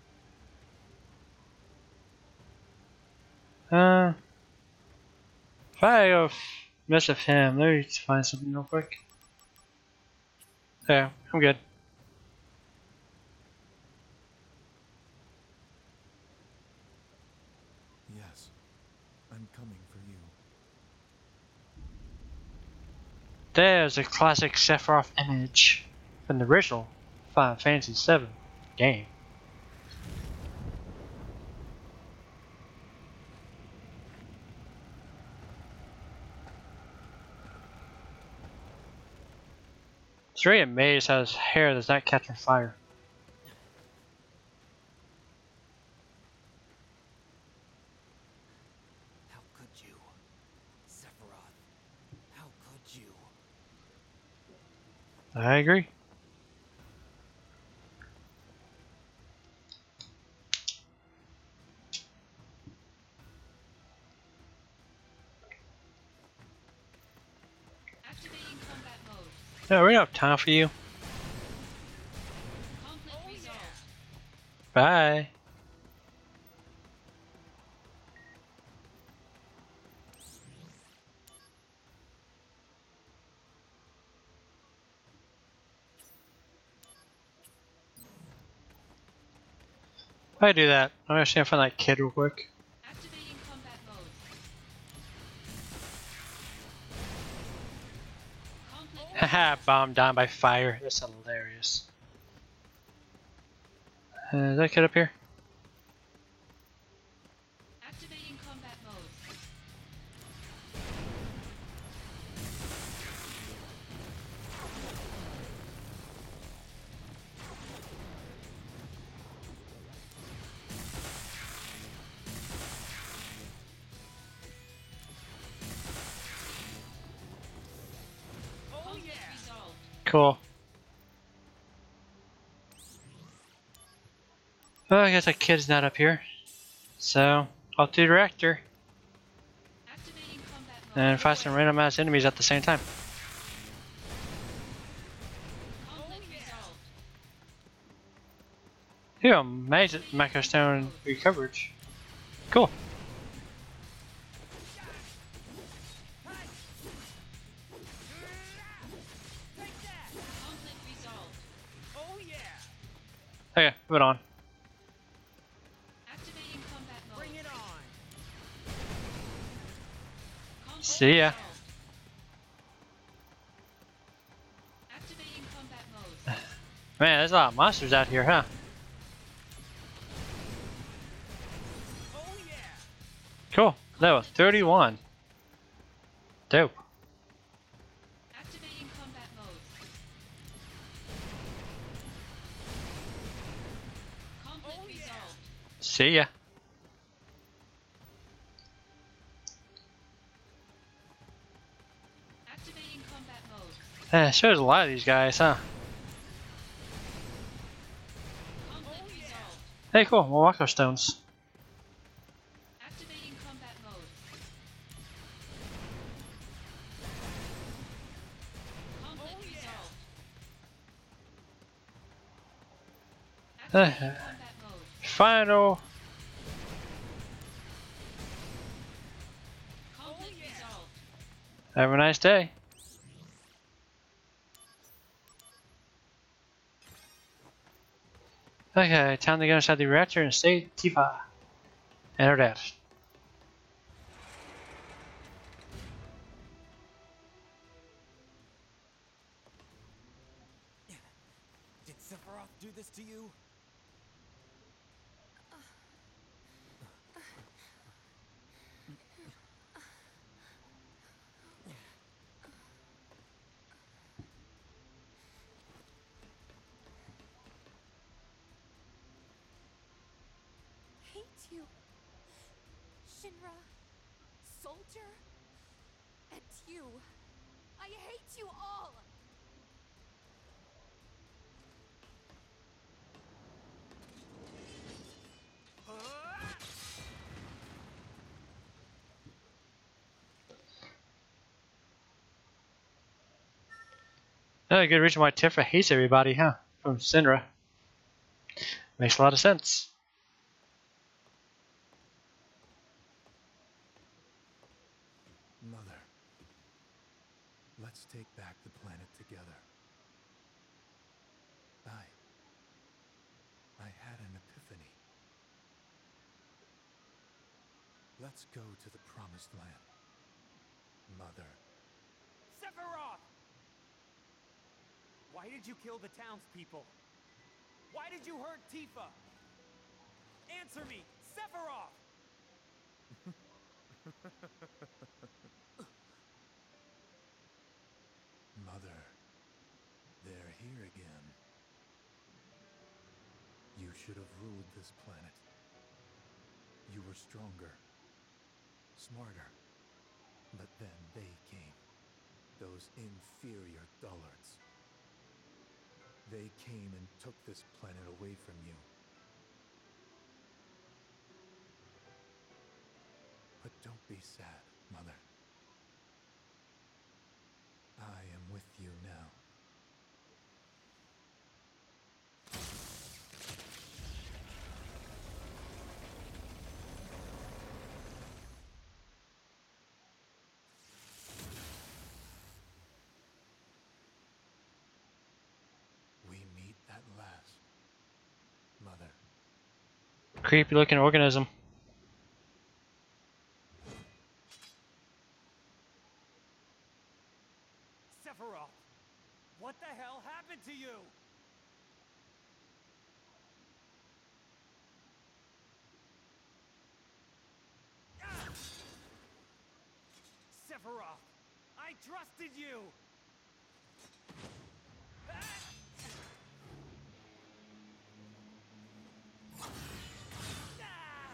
A: Uh, if I go mess with him, let me just find something real quick. Yeah, I'm good.
E: Yes, I'm coming for you.
A: There's a classic Sephiroth image from the original Final Fantasy seven game. It's really amazed how his hair does not catch on fire.
C: How could you? Sephiroth, how could you?
A: I agree.
G: Activating combat mode.
A: No, we don't have time for you.
G: Conflict resolved.
A: Bye. Why do that? I'm actually gonna find that kid real quick.
G: Activating combat mode. Conflict
A: Haha, bombed down by fire. That's hilarious. Uh, is that kid up here?
G: Activating combat mode. Conflict resolved.
A: Cool. Well, I guess that kid's not up here. So, I'll do the reactor
G: Activating combat mode.
A: and fight some random ass enemies at the same time.
G: Conflict resolved.
A: Yeah, amazing mako stone recoverage. Cool.
G: Conflict resolved.
E: Oh yeah!
A: Okay, moving on.
G: Activating combat mode.
E: Bring it on!
G: Conflict
A: See ya.
G: resolved. Activating combat mode.
A: Man, there's a lot of monsters out here, huh?
E: Oh yeah!
A: Cool. Level thirty-one. Dope.
G: Activating combat mode. Conflict
E: Oh, yeah.
G: resolved.
A: See ya.
G: Activating combat mode.
A: Eh, shows a lot of these guys, huh?
G: Conflict resolved.
A: Hey, cool. More mako stones.
G: Activating combat mode. Conflict resolved. Activating combat mode.
A: Final.
G: Conflict resolved.
A: Have a nice day. Okay, time to get inside the reactor and save Tifa and her dad.
C: Did Sephiroth do this to you?
H: Hate you. Shinra. Soldier. And you. I hate you all!
A: Oh, good reason why Tifa hates everybody, huh? From Sinra. Makes a lot of sense.
I: Mother, let's take back the planet together. I... I had an epiphany. Let's go to the Promised Land. Mother.
E: Sephiroth! Why did you kill the townspeople? Why did you hurt Tifa? Answer me, Sephiroth!
I: Mother, they're here again. You should have ruled this planet. You were stronger, smarter. But then they came. Those inferior dullards. They came and took this planet away from you. But don't be sad, Mother. I am with you now.
A: Creepy looking organism.
F: Sephiroth, what the hell happened to you? Ah! Sephiroth, I trusted you. Ah! Ah!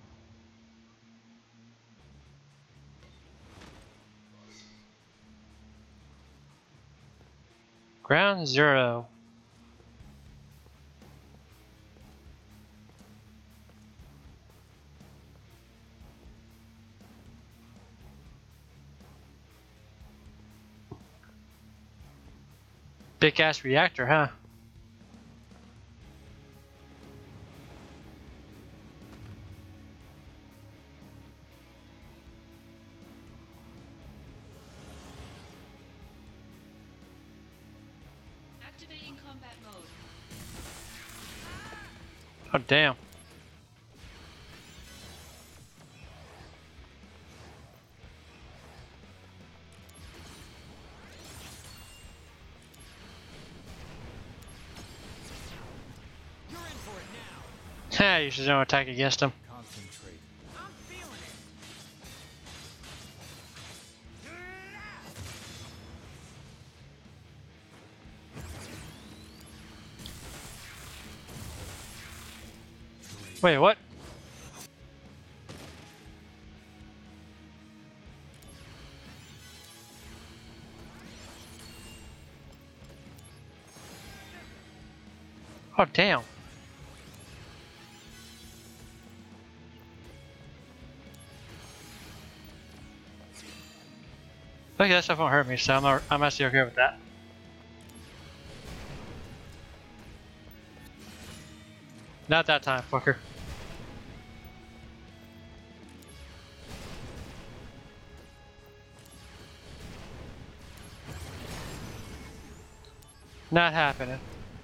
A: Ground zero. Big ass reactor, huh?
G: Activating combat mode.
A: Oh damn.
F: You're in for it now.
A: Ha, you should don't attack against him.
I: Concentrate.
F: I'm feeling it.
A: Wait, what? Oh damn. Okay, that stuff won't hurt me, so I'm, not, I'm actually okay with that. Not that time, fucker. Not happening.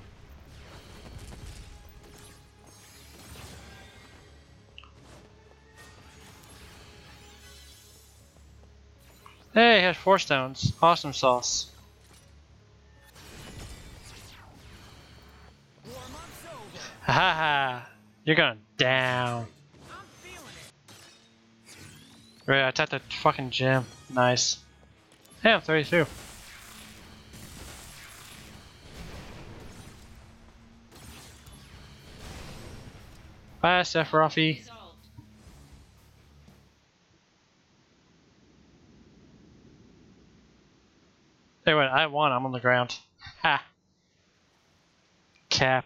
A: Hey, it has four stones. Awesome sauce.
F: Warm-up's over.
A: Ha ha ha. You're going down.
F: I'm feeling it.
A: Right, I tapped the fucking gym. Nice. Damn, thirty-two. Bye, Sephiroth.
G: Resolved.
A: Hey, wait, I won. I'm on the ground. Ha. Cap.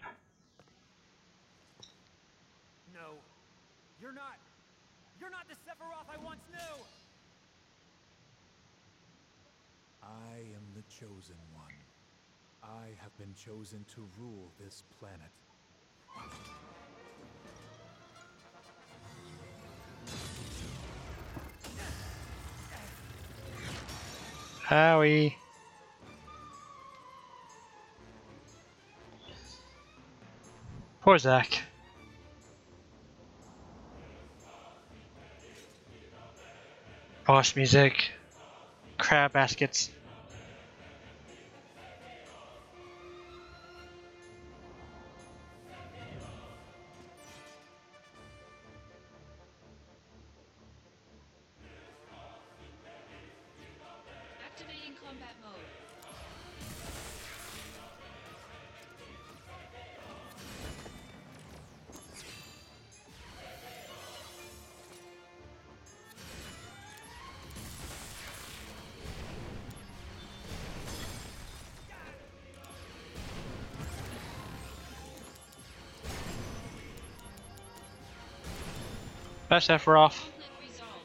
F: No, you're not. You're not the Sephiroth I once knew.
I: I am the chosen one. I have been chosen to rule this planet.
A: Howie. Poor Zack. Boss music. Crab baskets.
G: Activating combat mode.
A: Bye, Sephiroth.
G: Conflict resolved.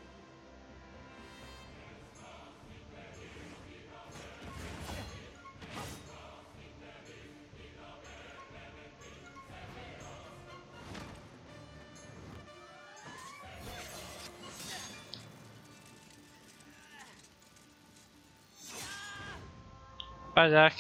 A: Bye, Zack.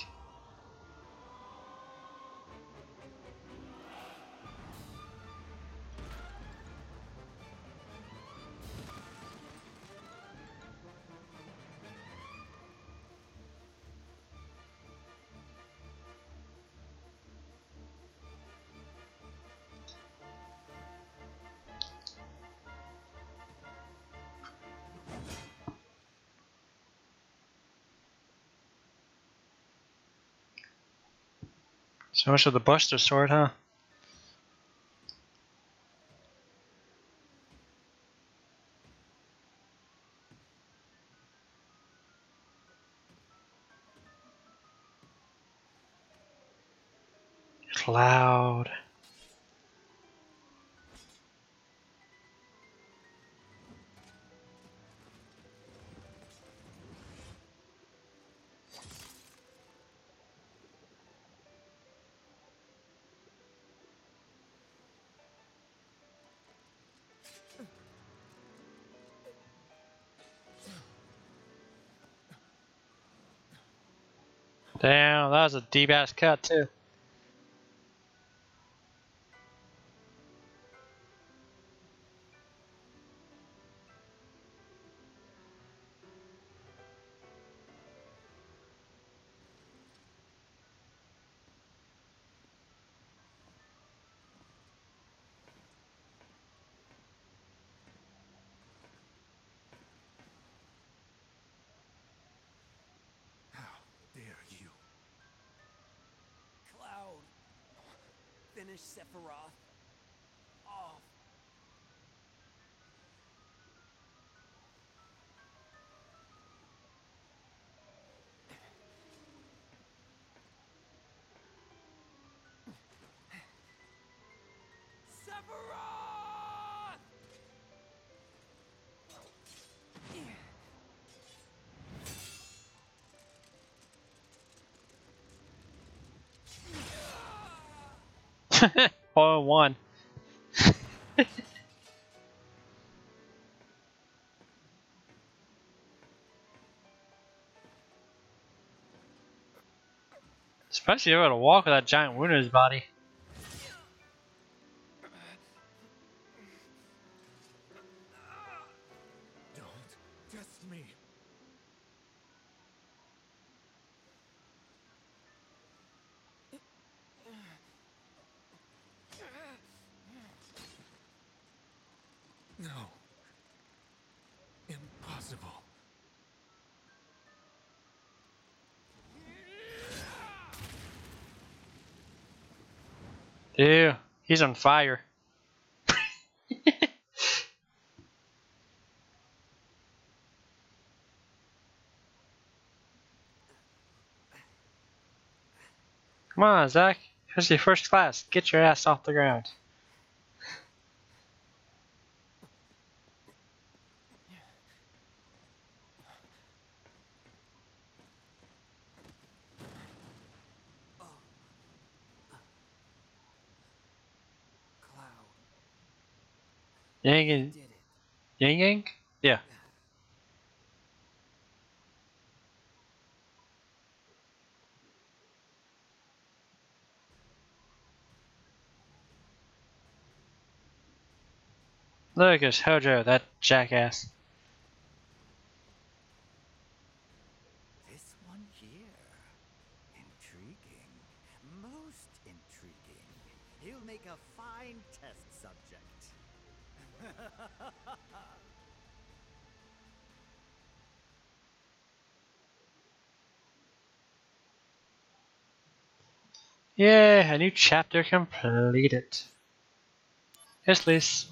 A: So much of the Buster Sword, huh? Cloud. Damn, that was a deep ass cut too.
I: How dare you?
C: Cloud! Finish Sephiroth off. Sephiroth!
A: Oh, one. Especially able to walk with that giant wound in his body.
I: Don't test me. No. Impossible.
A: Ew, he's on fire. Come on, Zack. Here's your first class. Get your ass off the ground.
C: Cloud,
A: Yang
C: you
A: and
C: did it.
A: Yang Yang? Yeah. Look at Hojo, that jackass.
K: This one here. Intriguing. Most intriguing. He'll make a fine test subject.
A: Yeah, a new chapter completed. Yes, please.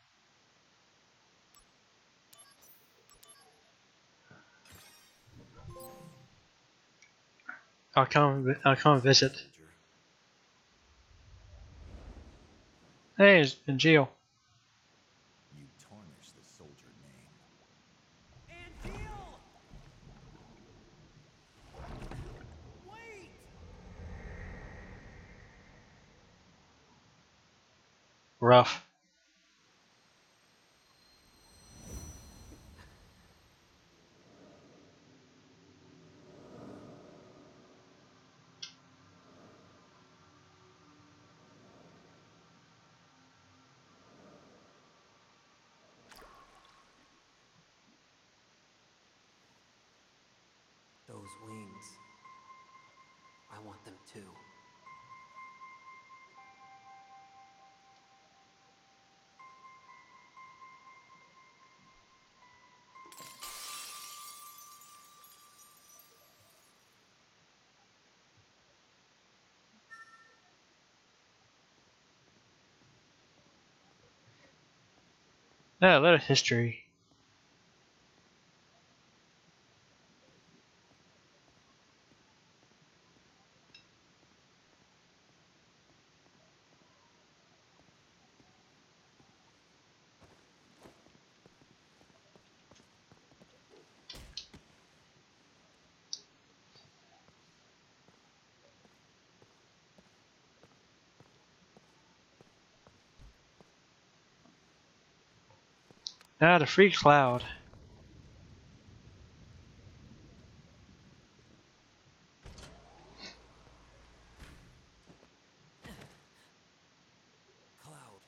A: I'll come. I'll come visit. Hey, it's been Gio.
B: You tarnish the soldier name.
C: And deal! Wait!
A: Rough.
C: Those wings. I want them too.
A: Yeah, a little history. Now the free cloud.
C: Cloud.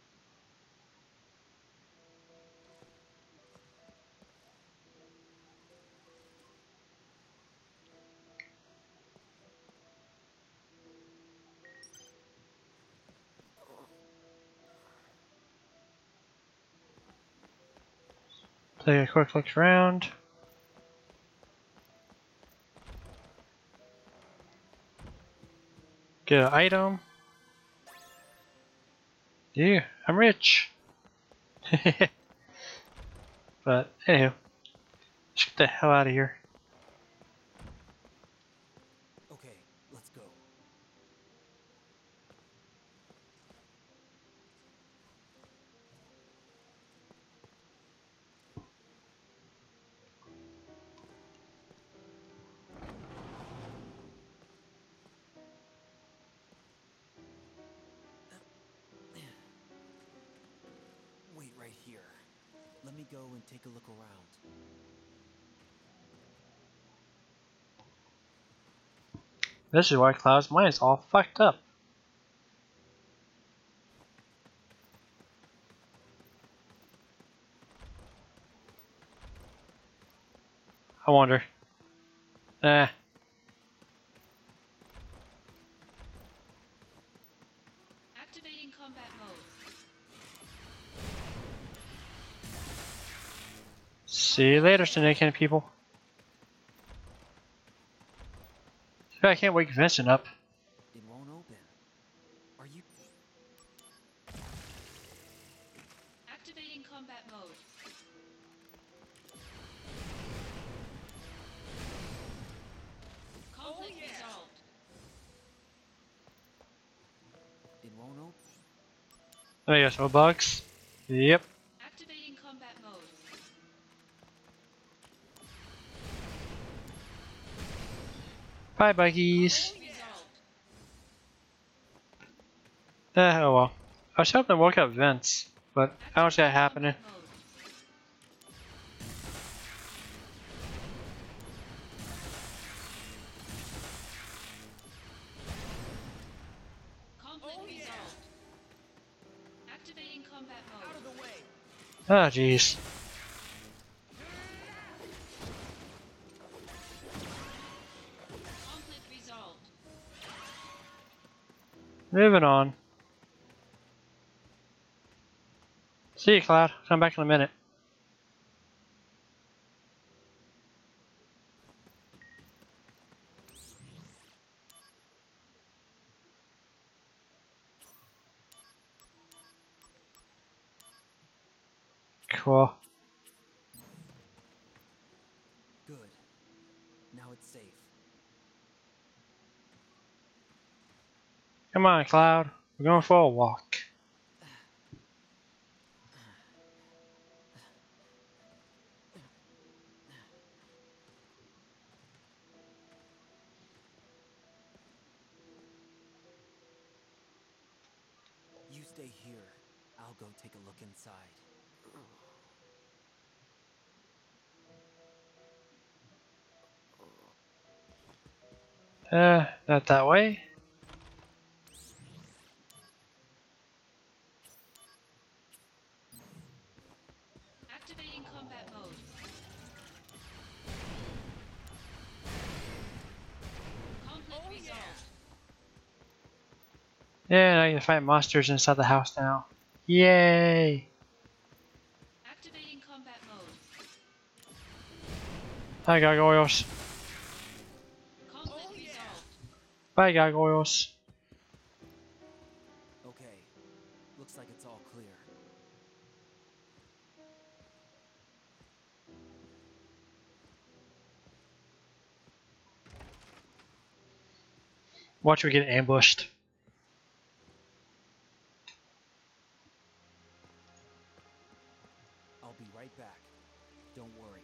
A: Take a quick look around. Get an item. Yeah, I'm rich. But anywho, let's get the hell out of here.
C: Okay, let's go. Wait right here. Let me go and take a look around.
A: This is why Cloud's mind is all fucked up. I wonder. Eh.
G: Activating combat mode.
A: See you later, Syndicate people. I can't wake Vicent up.
C: It won't open. Are you...
G: Activating combat mode. Conflict resolved.
C: It won't open.
A: There you go, some bugs. Yep.
G: Activating combat mode.
A: Bye, buggies.
G: Conflict resolved.
A: Eh, oh well. I was hoping to woke up Vince, but I don't see that happening.
G: Combat mode. Conflict resolved. Activating combat mode.
C: Out of the way!
A: Oh, jeez.
G: Conflict resolved.
A: Moving on. See you, Cloud. Come back in a minute. Cool.
C: Good. Now it's safe.
A: Come on, Cloud. We're going for a walk.
C: You stay here. I'll go take a look inside.
A: Uh, not that way.
G: Activating combat mode. Conflict resolved.
A: Yeah, now you can fight monsters inside the house now. Yay!
G: Activating combat mode.
A: Hi, gargoyles.
G: Conflict resolved.
A: Bye, gargoyles.
C: Okay. Looks like it's all clear.
A: Watch we get ambushed.
C: I'll be right back. Don't worry.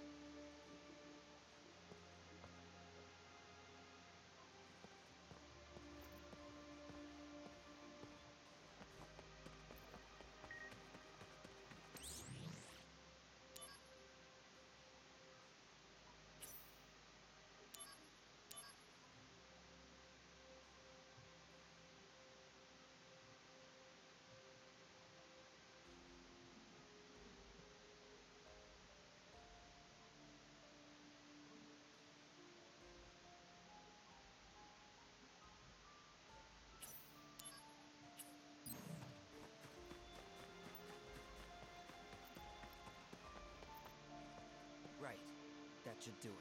C: Right. That should do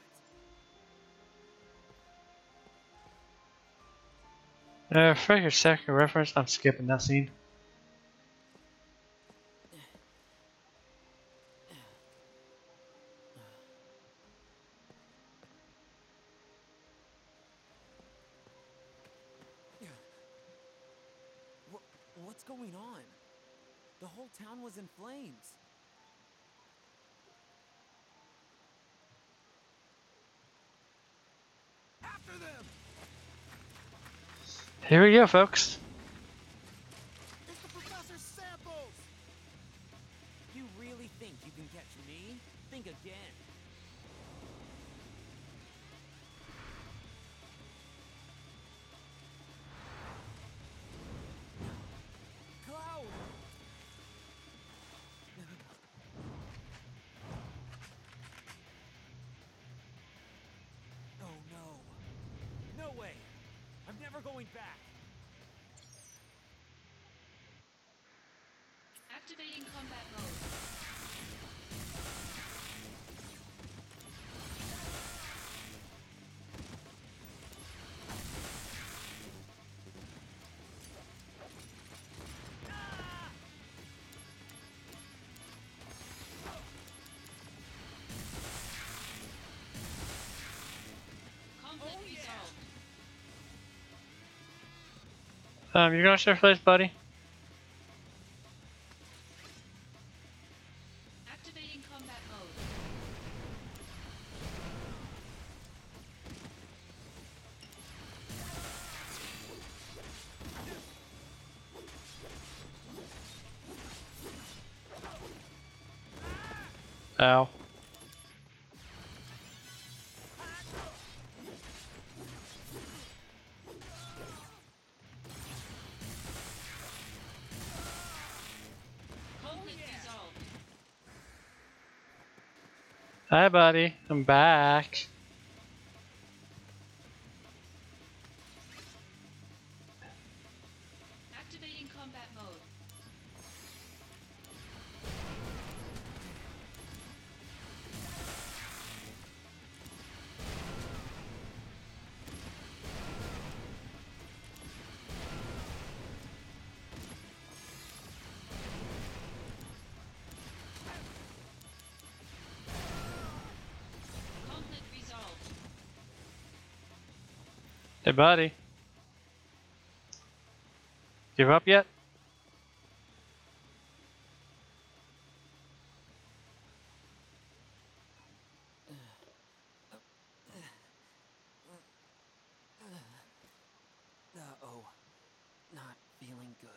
C: it.
A: Uh, for your second reference, I'm skipping that scene.
C: What, what's going on? The whole town was in flames.
B: After them!
A: Here we go, folks.
B: It's the professor's samples!
C: You really think you can catch me? Think again. Cloud! Oh no. No way. I'm never going back.
G: Activating combat mode. Conflict resolved.
A: Um, you're gonna share place, buddy?
G: Activating combat mode.
A: Ow.
G: Conflict resolved.
A: Hi, buddy. I'm back.
G: Activating combat mode. Conflict resolved.
A: Hey, buddy. Give up yet?
C: Uh-oh. Not feeling good.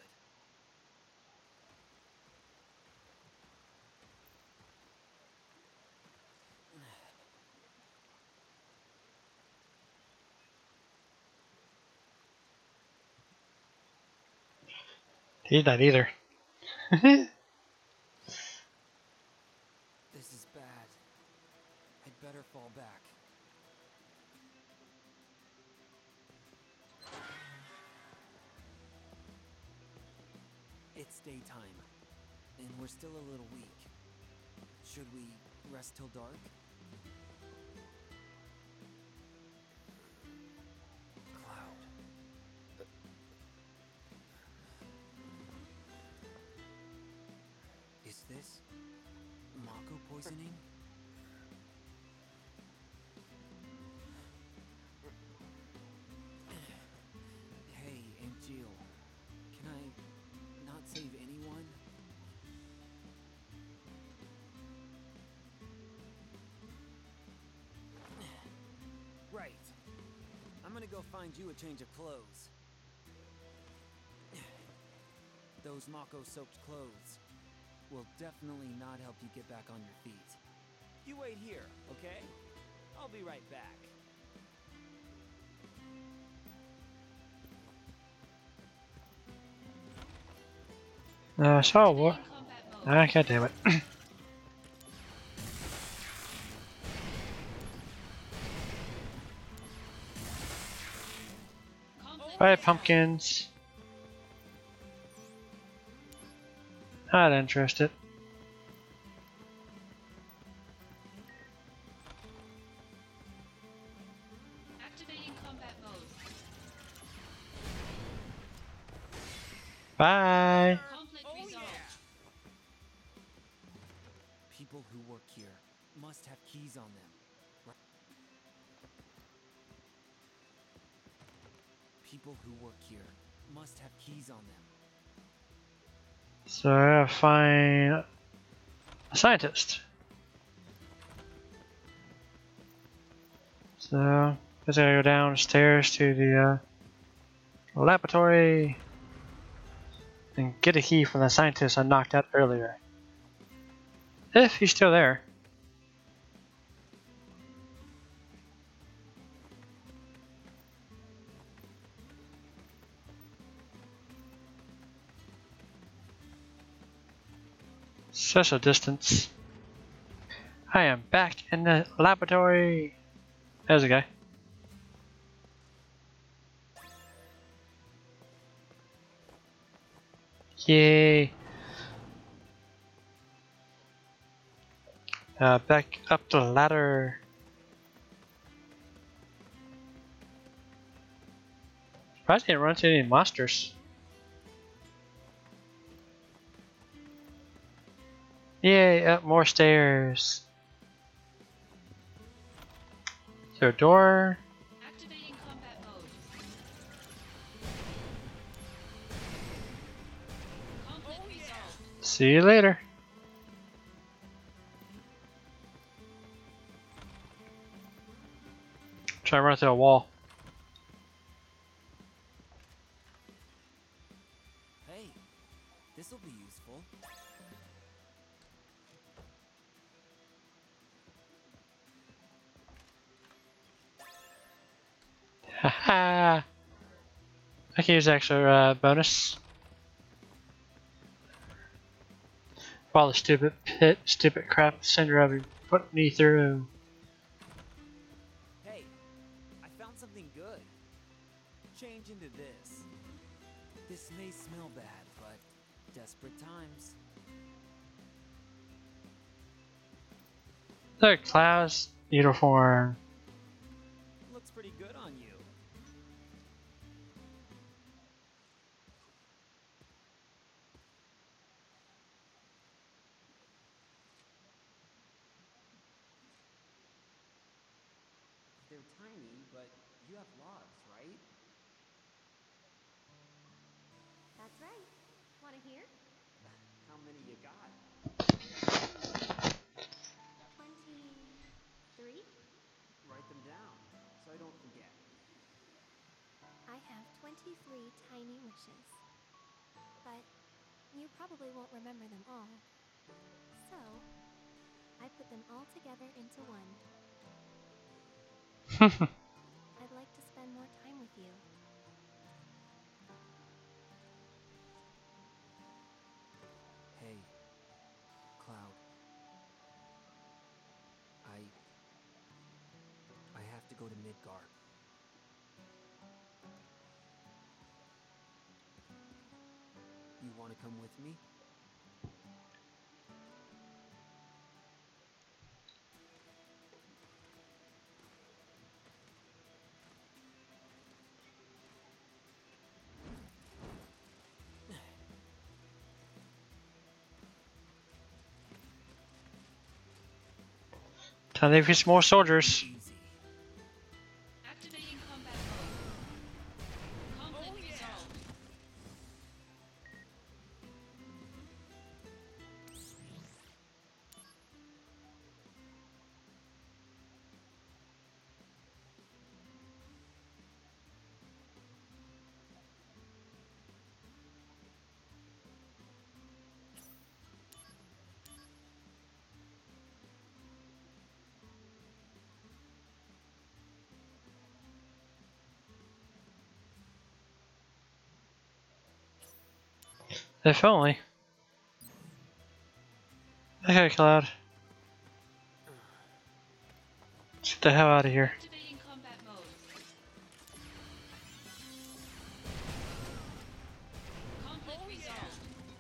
A: He's not either.
C: This is bad. I'd better fall back. It's daytime, and we're still a little weak. Should we rest till dark? Cloud. Is this mako poisoning? go find you a change of clothes. Those mako-soaked clothes will definitely not help you get back on your feet. You wait here, okay? I'll be right back.
A: Uh, so what? Ah, god damn it. Alright, pumpkins. Not interested.
G: Activating combat mode.
A: Bye.
G: Conflict
C: Oh,
G: resolved.
C: yeah. People who work here must have keys on them. Right? People who work here must have keys on them.
A: So I gotta find a scientist. So I guess I gotta go downstairs to the uh, laboratory and get a key from the scientist I knocked out earlier. If he's still there. Such a distance. I am back in the laboratory. There's a guy. Yay. Uh, back up the ladder. Surprised I didn't run into any monsters. Yay, up more stairs. Is there a door?
G: Activating combat mode. Conflict resolved.
A: See you later. Try to run through a wall.
C: Hey, this'll be useful.
A: Haha. I can use extra uh, bonus. For all the stupid pit, stupid crap Cinder ever put me through.
C: Hey, I found something good. Change into this. This may smell bad, but desperate times.
A: The Cloud's uniform.
C: Looks pretty good on you. They're tiny, but you have logs, right?
J: That's right. Want to hear?
C: How many you got?
J: twenty-three?
C: Write them down, so I don't forget.
J: I have twenty-three tiny wishes. But you probably won't remember them all. So, I put them all together into one. I'd like to spend more time with you.
C: Hey, Cloud. I... I have to go to Midgard. You want to come with me?
A: Time to defeat some more soldiers.
C: Easy.
G: Activating combat mode. Conflict
C: Oh, yeah.
G: resolved.
A: If only. Okay, Cloud. Let's get the hell out of here.
G: Activating combat mode. Conflict resolved.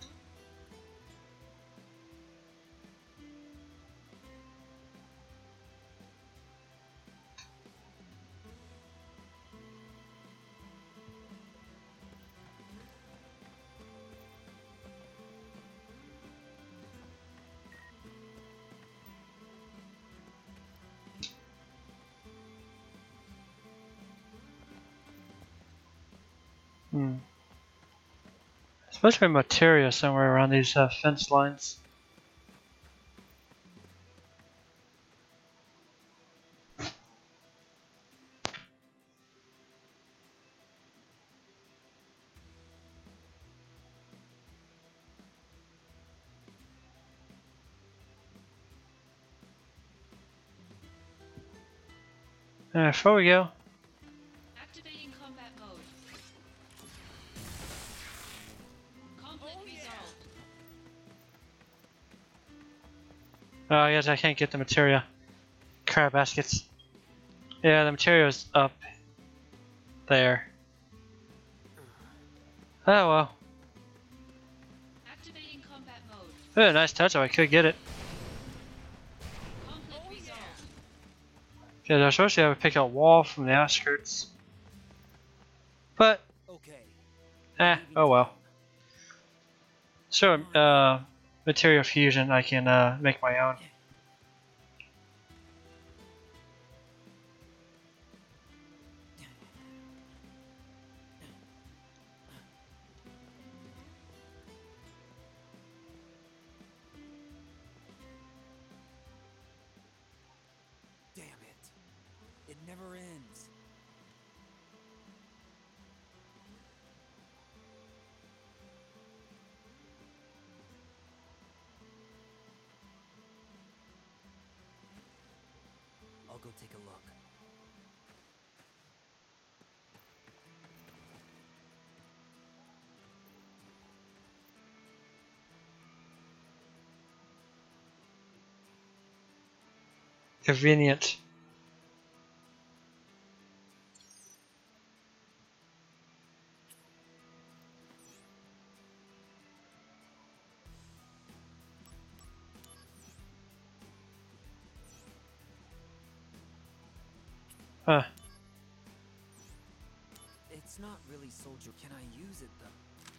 A: Hmm. There's supposed to be materia somewhere around these uh, fence lines. Alright, before we go,
G: Activating combat mode. Conflict resolved.
A: oh, I guess I can't get the materia. Crab baskets. Yeah, the materia is up there. Oh well.
G: Activating combat mode.
A: Oh, nice touch. Oh, I could get it.
G: Conflict resolved.
A: Yeah, they're supposed to have a pick out wall from the outskirts. But,
C: Okay.
A: eh, oh well. So, uh, material fusion, I can uh, make my own.
C: Damn it. It never ends. I'll go take a look.
A: Convenient. Huh.
C: It's not really soldier. Can I use it though?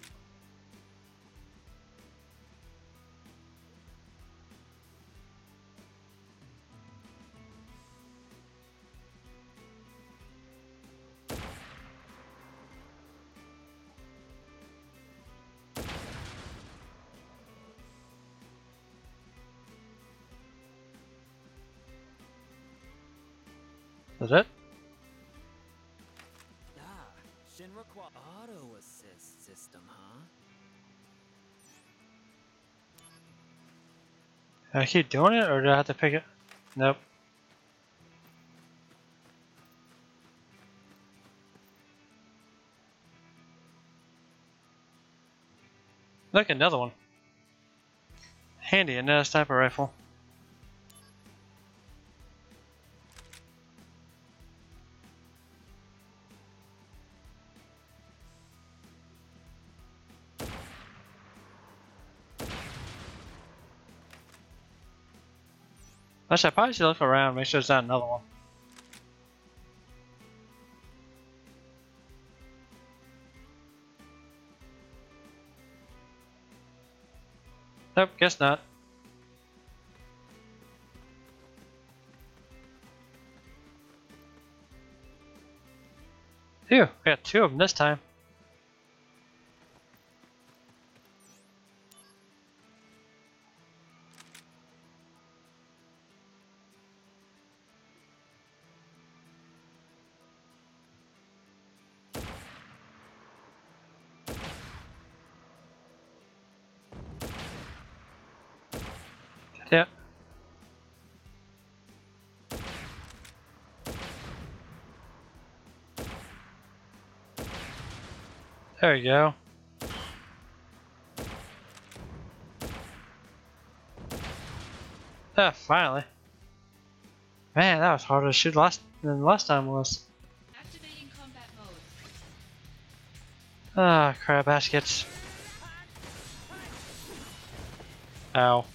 A: Is it?
C: Ah, Shinra Qua auto assist system, huh?
A: Do I keep doing it, or do I have to pick it? Nope. Look, another one. Handy, another sniper rifle. Actually, I probably should look around, make sure there's not another one. Nope, guess not. Phew, I got two of them this time. Yeah. There we go. Ah, finally. Man, that was harder to shoot last than last time was.
G: Activating combat mode.
A: Ah, crab baskets. Ow.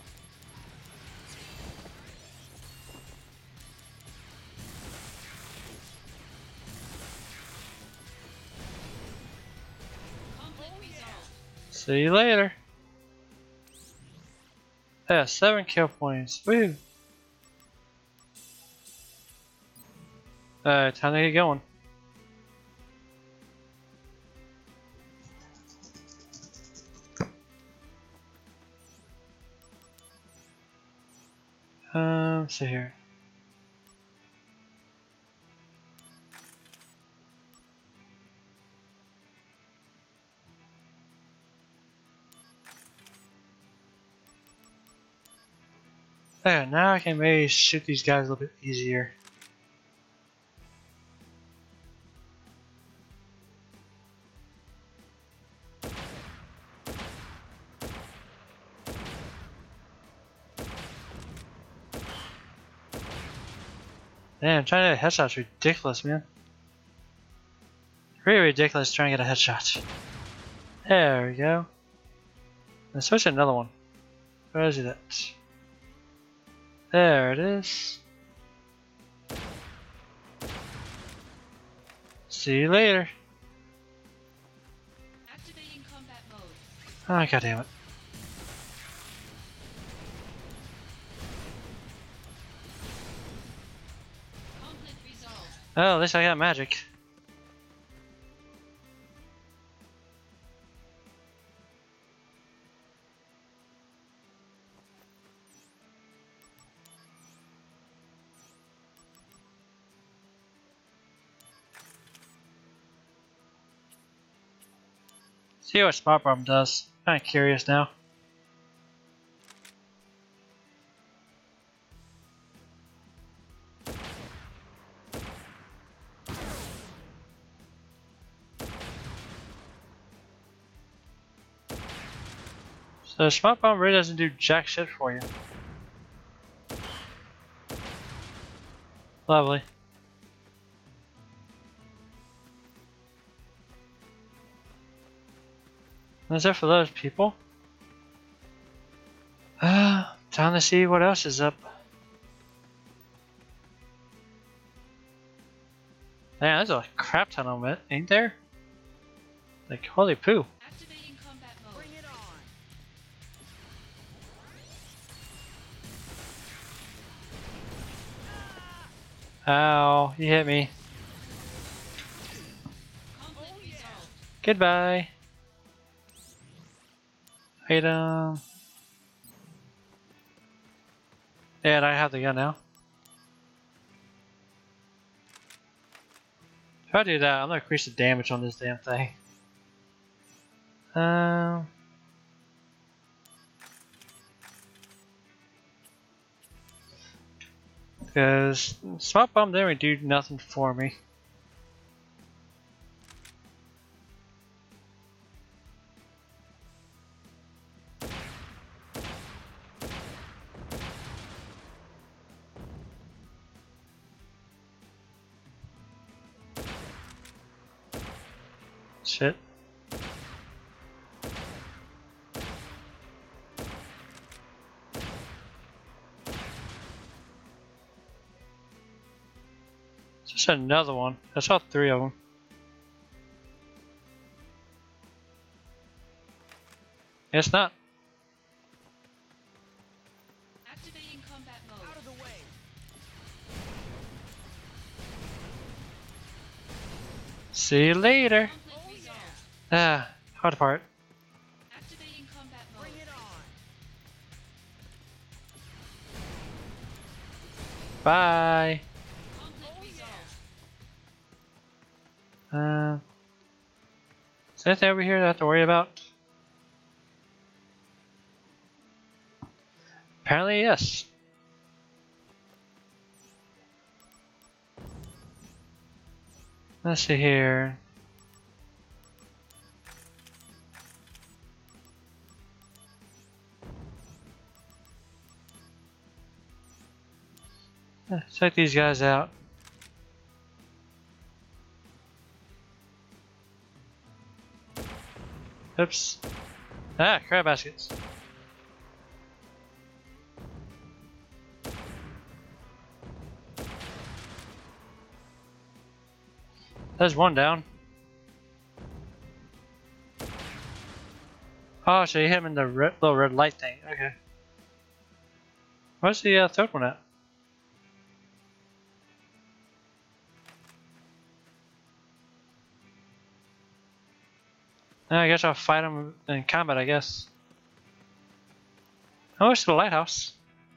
G: Conflict resolved.
A: See you later. Yeah, seven kill points. Woo! Alright, time to get going. Um, let's see here. There, now I can maybe shoot these guys a little bit easier. Damn, trying to get a headshot is ridiculous, man. Really ridiculous trying to get a headshot. There we go. Let's switch to another one. Where is it at? There it is. See you later.
G: Activating combat mode.
A: Oh, god damn it.
G: Conflict resolved.
A: Oh, at least I got magic. See what Spot Bomb does. Kinda curious now. So Spot Bomb really doesn't do jack shit for you. Lovely. That's it for those people. Uh, time to see what else is up. Man, there's a crap ton of it, ain't there? Like, holy poo.
G: Activating combat mode.
C: Bring it on.
A: Ow, you hit me.
G: Conflict resolved.
A: Goodbye. Item. Yeah, and I have the gun now. If I do that, I'm gonna increase the damage on this damn thing. Um. Because Spot Bomb didn't really do nothing for me. Shit. Just another one. I saw three of them. It's not.
G: Activating combat mode.
C: Out of the way.
A: See you later.
G: Conflict resolved.
A: Ah, hard part.
G: Activating combat mode.
C: Bring it on.
A: Bye.
G: Conflict resolved.
A: Uh, is there anything over here that I have to worry about? Apparently, yes. Let's see here. Let's check these guys out. Oops. Ah, crab baskets. There's one down. Oh, so you hit him in the red, little red light thing. Okay. Where's the uh, third one at? I guess I'll fight him in combat, I guess. Oh, it's the lighthouse.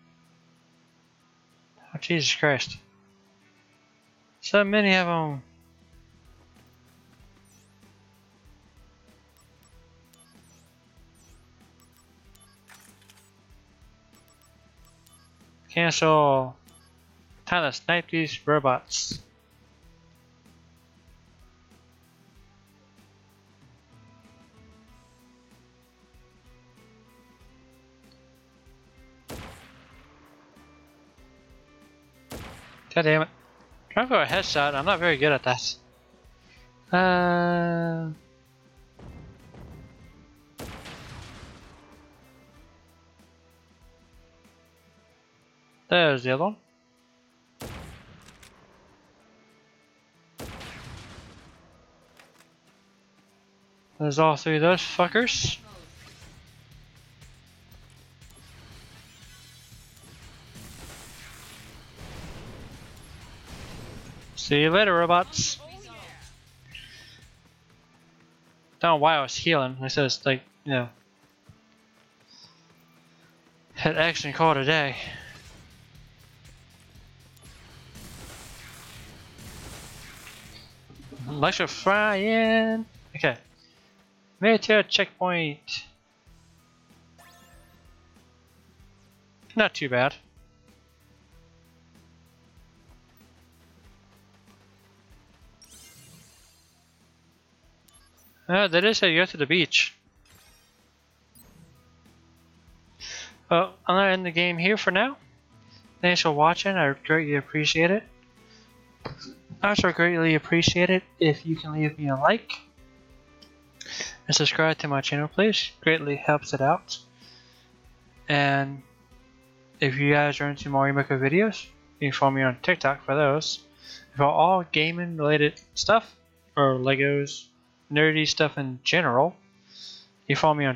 A: Oh, Jesus Christ. So many of them. Cancel. Time to snipe these robots. God damn it. Trying for a headshot, I'm not very good at that. Uh... There's the other one. There's all three of those fuckers. See you later, robots. Don't know why I was healing. I said it's like, you know, hit action call today. Electrifying. Okay. Military checkpoint. Not too bad. Uh, that is how you go to the beach. Well, I'm gonna end the game here for now. Thanks for watching. I greatly appreciate it. I also greatly appreciate it if you can leave me a like and subscribe to my channel, please. Greatly helps it out. And if you guys are into more mako videos, you can follow me on TikTok for those. For all gaming related stuff or Legos, nerdy stuff in general, you follow me on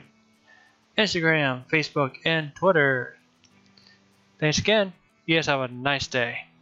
A: Instagram, Facebook, and Twitter. Thanks again. You guys have a nice day.